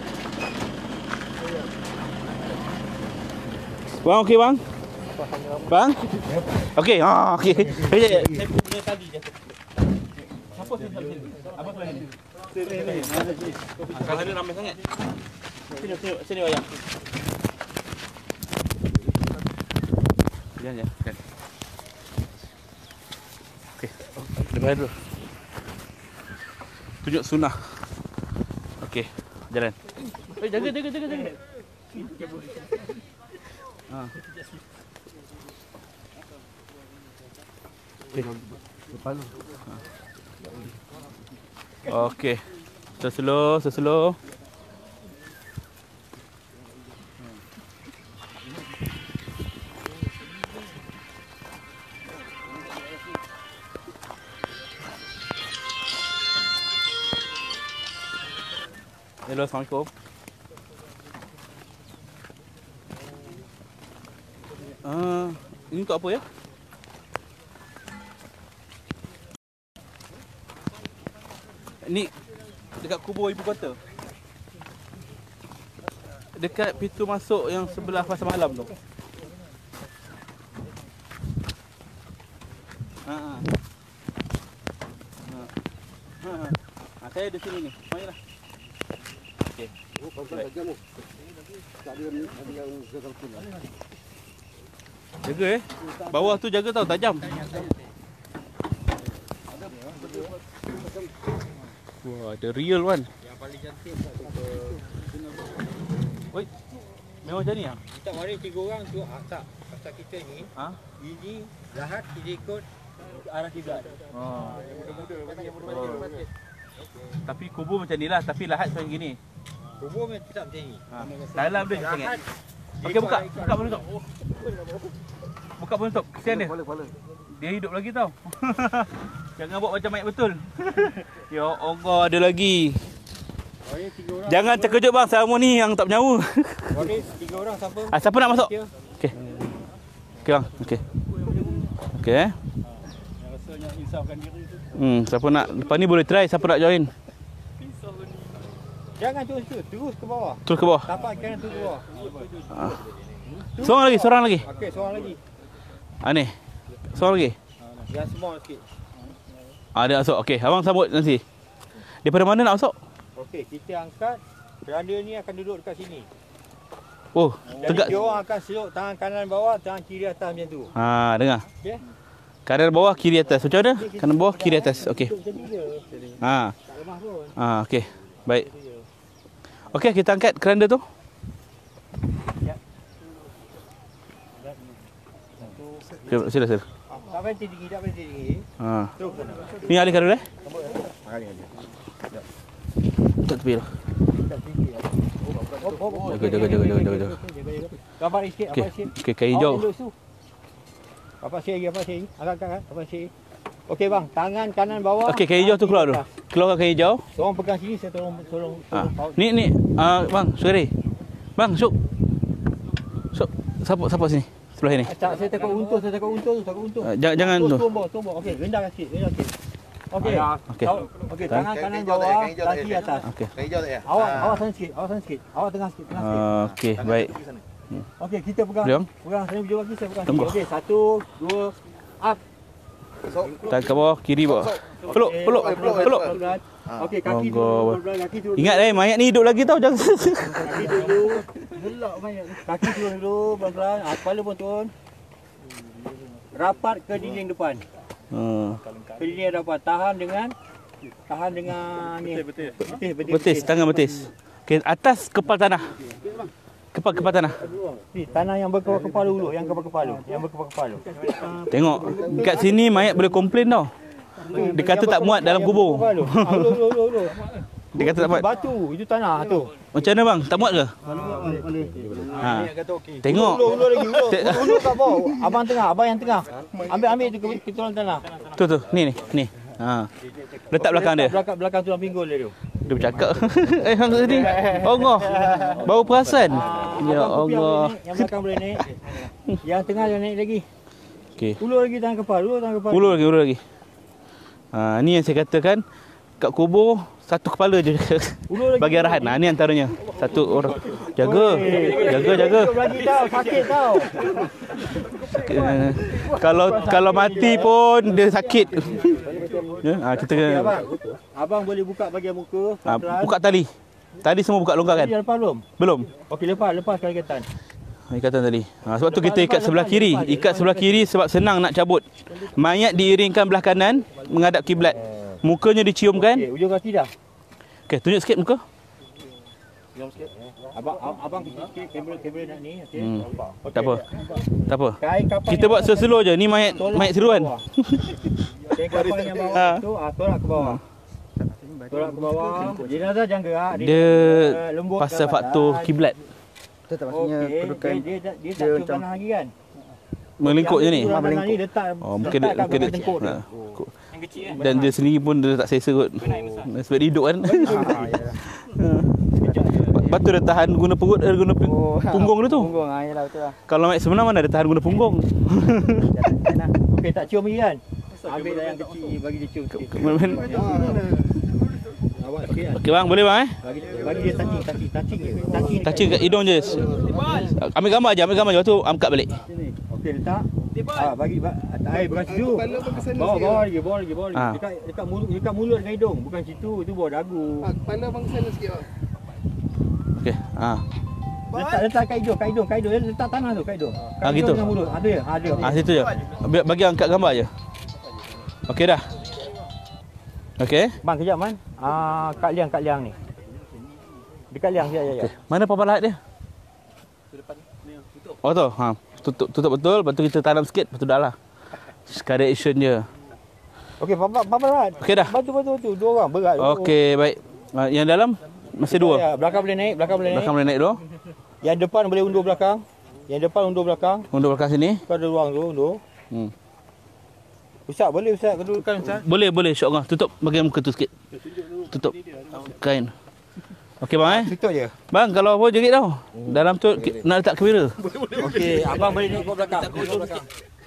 Bang, okey bang? Bang? Okey, okey. Saya punya tadi je. Siapa sini? Apa tu ni? Sini. Kalau ada ramai sangat. Sini wayang. Jangan. Okey. Depan dulu. Tunjuk sunnah. Okey, jalan. Jaga. Ha. Okey. Slow. Hello, Assalamualaikum. Ini untuk apa ya? Ni dekat kubur ibu kota. Dekat pintu masuk yang sebelah pasar malam tu. Saya di sini ni. Marilah. Okey. Oh, kau tajam tu. Tak ada yang gagal pun. Jaga bawah tu jaga tau, tajam. Wah, ada real one. Yang paling cantik Oi. Memang macam ni ah. kita mari 3 orang tu tak pasal kita ni. Ini Lahat kita ikut arah kiblat. Tapi kubur macam ni lah, tapi lahat macam gini. Kubur memang tak macam ni. Dalam dia sangat. Lahat Okey, buka penutup. Buka penutup. Kesian dia. Dia hidup lagi tau. Jangan buat macam mayat betul. Ya Allah, ada lagi. Boleh 3 orang. Jangan terkejut bang, sama ni yang tak bernyawa. Boleh 3 orang siapa? Siapa nak masuk? Okey. Okey bang, okey. Okey eh. Rasanya insafkan diri tu. Siapa nak lepas ni boleh try, siapa nak join? Jangan terus ke bawah. Terus ke bawah. Tapak kanan terus ke bawah. Seorang lagi. Okey, seorang lagi. Ni. Seorang lagi. Yang small sikit. Dia masuk. Okey, abang sambut nanti. Daripada mana nak masuk? Okey, kita angkat. Keranda ni akan duduk dekat sini. Oh, Jadi tegak. dia orang akan seluk tangan kanan bawah, tangan kiri atas macam tu. Dengar. Okey? Kanan bawah, kiri atas. Macam mana? Kanan bawah, kiri atas. Okey. Macam tu je. Ha. Tak lemah pun. Okey. Baik. Okey, kita angkat keranda tu. Okay, sila. Tak berhenti tinggi, tak berhenti tinggi. Terus sana. Ni alihkan dulu eh. Kali. Tak tepi tu. Tak tinggi. Jaga. Gambar sikit, Okey. gambar sikit. Okey, kain hijau. Apa sikit lagi. Angkat. Apa sikit. Okey bang, tangan kanan bawah. Okey, kain hijau tu keluar dulu. Keluarkan kain hijau. Tolong pegang sini, saya tolong paut. Ni bang, Syukri. Bang, Syuk. Siapa sini? Sebelah ni. Tak, saya takut untung. Jangan tu. Tumbuk. Okey, rendahkan sikit. Okey. Okey. Okey, tangan kanan bawah, kaki atas. Okey. Kain hijau tak ya? Awak sana sikit. Awak tengah sikit. Okey, baik. Okey, kita pegang. Pegang. Pegang, saya bujur lagi, saya pegang. Tunggu. Okey, 1, 2, up. Tangan ke bawah, kiri bawah. Peluk. Pelan-pelan. Okey, kaki Monggo. dulu, kaki dulu. Ingat mayat ni hidup lagi tau, jangan. Kaki dulu. Gelak mayat. Kaki turun dulu, pelan-pelan. Kepala pun turun. Rapat ke dinding depan. Ke dinding depan. Tahan dengan ni. Betis, tangan betis. Okey, atas kepal tanah. Kepal tanah. Ni tanah yang berkepala dulu, yang kepala. Tengok, kat sini mayat boleh komplain tau. Dia kata tak muat dalam kubur. Dia kata tak muat. Batu, itu tanah tu. Macam mana bang? Tak muat ke? Tengok. Ulu kat bawah. Abang yang tengah. Ambil tu keturunan tanah. Tu. Ni. Letak belakang dia. Belakang tulang pinggul dia tu. Dia bercakap. Hang tadi. Allah. Baru perasan. Ya Allah. Yang belakang boleh naik. Yang tengah dia naik lagi. Okey. Ulur lagi tangan kepala. Ulur lagi. Ni yang saya katakan kat kubur satu kepala je bagi arahan. Ni antaranya. Satu orang. Jaga. Lagi tau, sakit tau. Kalau mati pun dia sakit. Kita Abang boleh buka bahagian muka. buka tali. Tali semua buka longgar kan? Dah lepas belum? Belum. Okey, lepas kali ikatan. Ikatan tali. Sebab tu kita ikat sebelah kiri. Ikat sebelah kiri sebab senang nak cabut. Mayat diiringkan belah kanan menghadap kiblat. Mukanya diciumkan. Okey, ujung kaki dah. Okey, tunjuk sikit muka. Jom sikit. Abang sikit kamera nak ni, okey. Tak apa. Kain kapan Kita buat slow je. Ni mayat seruan. Kain kapan yang bawah tu, tolak ke bawah. Jenazah jangan gerak. Dia pasal faktor kiblat. Itu tak maksudnya kedudukan Dia tak cium tanah lagi kan? Melingkuk je ni. Tanah ni letak. Mungkin dia tengkuk dia. dan dia sendiri pun dia tak selesa kot. Sebab dia hidup kan. Batu dia tahan guna perut, guna punggung dia tu. Punggung, yalah betul lah. Kalau mayat sebenar mana dia tahan guna punggung. Okey, tak cium lagi kan? Ambil yang kecil, bagi dia cium sikit. Awak sikit kan? Okey bang, boleh bang Bagi dia touching je. Touching kat hidung je. Ambil gambar je, lepas tu angkat balik. Okey, letak. Bagi air bukan situ. Bawah lagi. Dekat mulut dengan hidung, bukan situ, itu bawah dagu. Kepala bang sana sikit bang. Okey. Letak kat hidung. Letak tanah tu kat hidung. Gitu. Dengan mulut. Ada. Situ je. Bagi angkat gambar je. Okey dah. Okey. Bang, kejap man. Kak Liang ni. Dekat Liang, ya. Mana papan lahat dia? Oh tu. Tutup betul, lepas tu kita tanam sikit, lepas tu dah lah. Sekadar action je. Okey, papan lahat. Okey dah. Batu. Dua orang berat. Okey, baik. Yang dalam Masih dua. Ya, belakang boleh naik, belakang boleh naik. Belakang boleh naik dulu. Yang depan boleh undur belakang. Yang depan undur belakang. Undur belakang sini. Kau ada ruang tu undur. Ustaz boleh Ustaz kedudukan Ustaz? Boleh, insya-Allah. Tutup bahagian muka tu sikit. Tutup kain. Okey bang Tutup je. Bang, kalau apa jerit tau. Dalam tu nak letak kamera. Okey, abang boleh naik ke belakang. Belakang.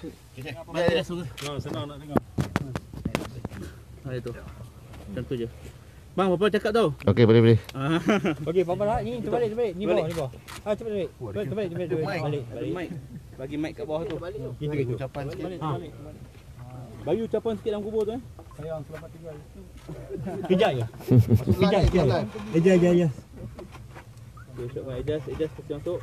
Senang nak dengar. Itu. Macam tu je. Bang, apa cakap tau? Okey, boleh. Okey, papa ni terbalik. Ni bawah. Cepat balik. Terbalik. Balik. Mic. Bagi mic kat bawah tu. Itu. Ucapan sikit. Bagi ucapan sikit dalam kubur tu Sayang, selamat tinggal. Kejap je. Kejap. Eja. Besok bang Ijaz kasi masuk.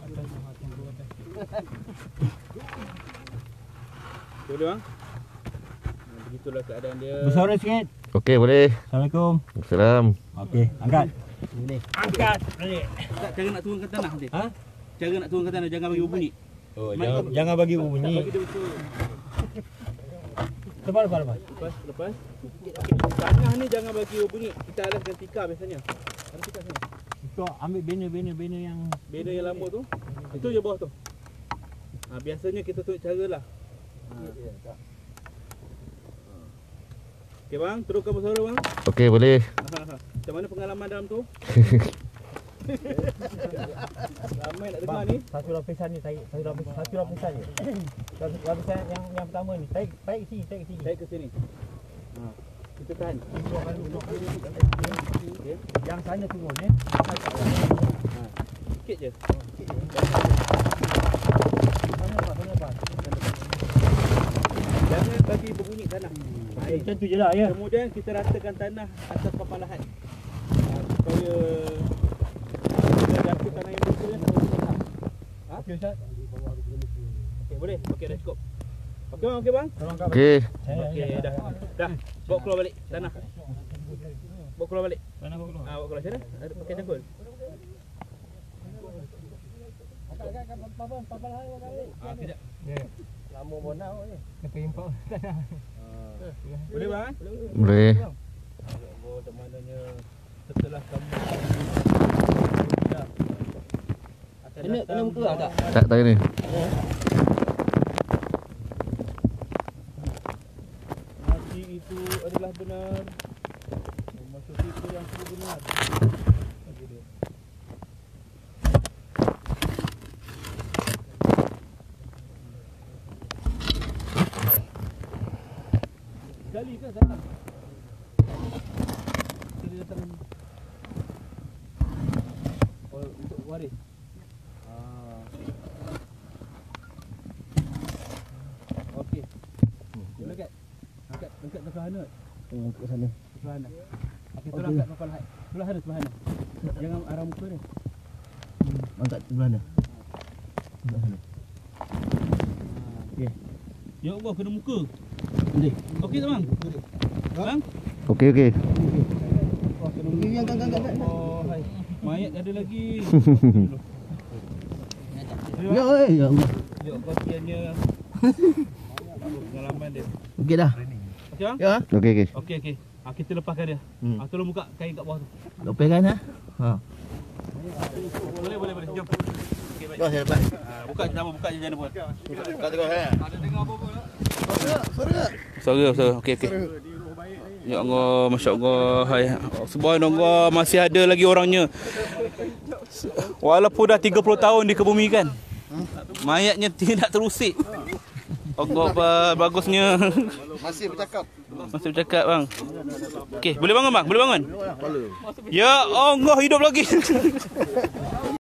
Boleh bang? Begitulah keadaan dia. Bersuara sikit. Okey, boleh. Assalamualaikum. Salam. Okey, angkat. Angkat. Balik. Tak, cara nak turunkan tanah nanti. Ha? Cara nak turunkan tanah jangan bagi bunyi. Oh, jangan bagi bunyi. Bagi dia betul. Lepas. Lepas. Tanah ni jangan bagi bunyi. Kita alaskan tikar biasanya. Ada tikar sini. Kau ambil banner yang Banner yang lama tu. Itu je bawah tu. Biasanya kita tunjuk caralah. Okey bang, teruskan bersuara bang. Okey, boleh. Macam mana pengalaman dalam tu? Ramai nak dengar ni. Satu lapisan ni tarik. Satu lapisan je. Lapisan yang pertama ni. Tarik ke sini. Tarik ke sini. Kita tahan. Okay. Yang sana turun Sikit je. Jangan bagi berbunyi tanah. Macam tu je lah ya. Kemudian kita ratakan tanah atas papan lahat. Supaya jatuh tanah yang betul kan. Okey Ustaz. Okey boleh. Okey dah cukup. Okey bang. Okey. Okey dah. Bawa keluar balik tanah. Bawa keluar balik. Tanah bawa keluar. Bawa keluar sana. Pakai cangkul. Papan lahat balik. Kejap. Lama bonau je. Nak import tanah. Boleh bang? Boleh. Oh, macam mananya setelah kamu Kena muka lah tak? Tak ni. Mati itu adalah benar. Maksud itu yang benar. Sekali ke sana? Sekali datang. Oh, untuk waris. Okey. Dekat sebelah sana. Ke sana. Sebelah sana. Okey, tolong angkat papan lahat. Sebelah sana, sebelah sana. Jangan arah muka dia. Angkat sebelah mana? Sebelah sana. Okey. Ya Allah, kena muka. Boleh. Okey tak bang? Bang? Okey. Yang angkat. Oh, hai. Mayat ada lagi. Ya Allah. Ya Allah, kiannya. Pengalaman dia. Okey dah. Okey bang? Ya. Okey. Okey. Kita lepaskan dia. Tolong buka kain kat bawah tu. Lepaskan ha. Boleh. Jom. Okey, baik. Dah saya lepas. Buka je sama, buka je jangan buat. Buka terus ha. Ada dengar apa-apa tak? Suara. Okey. Ya Allah, masya-Allah. Hai. Subhanallah, masih ada lagi orangnya. Walaupun dah 30 tahun dikebumikan. Mayatnya tidak terusik. Allah bagusnya. Masih bercakap bang. Okey, boleh bangun bang? Boleh bangun? Ya Allah, hidup lagi.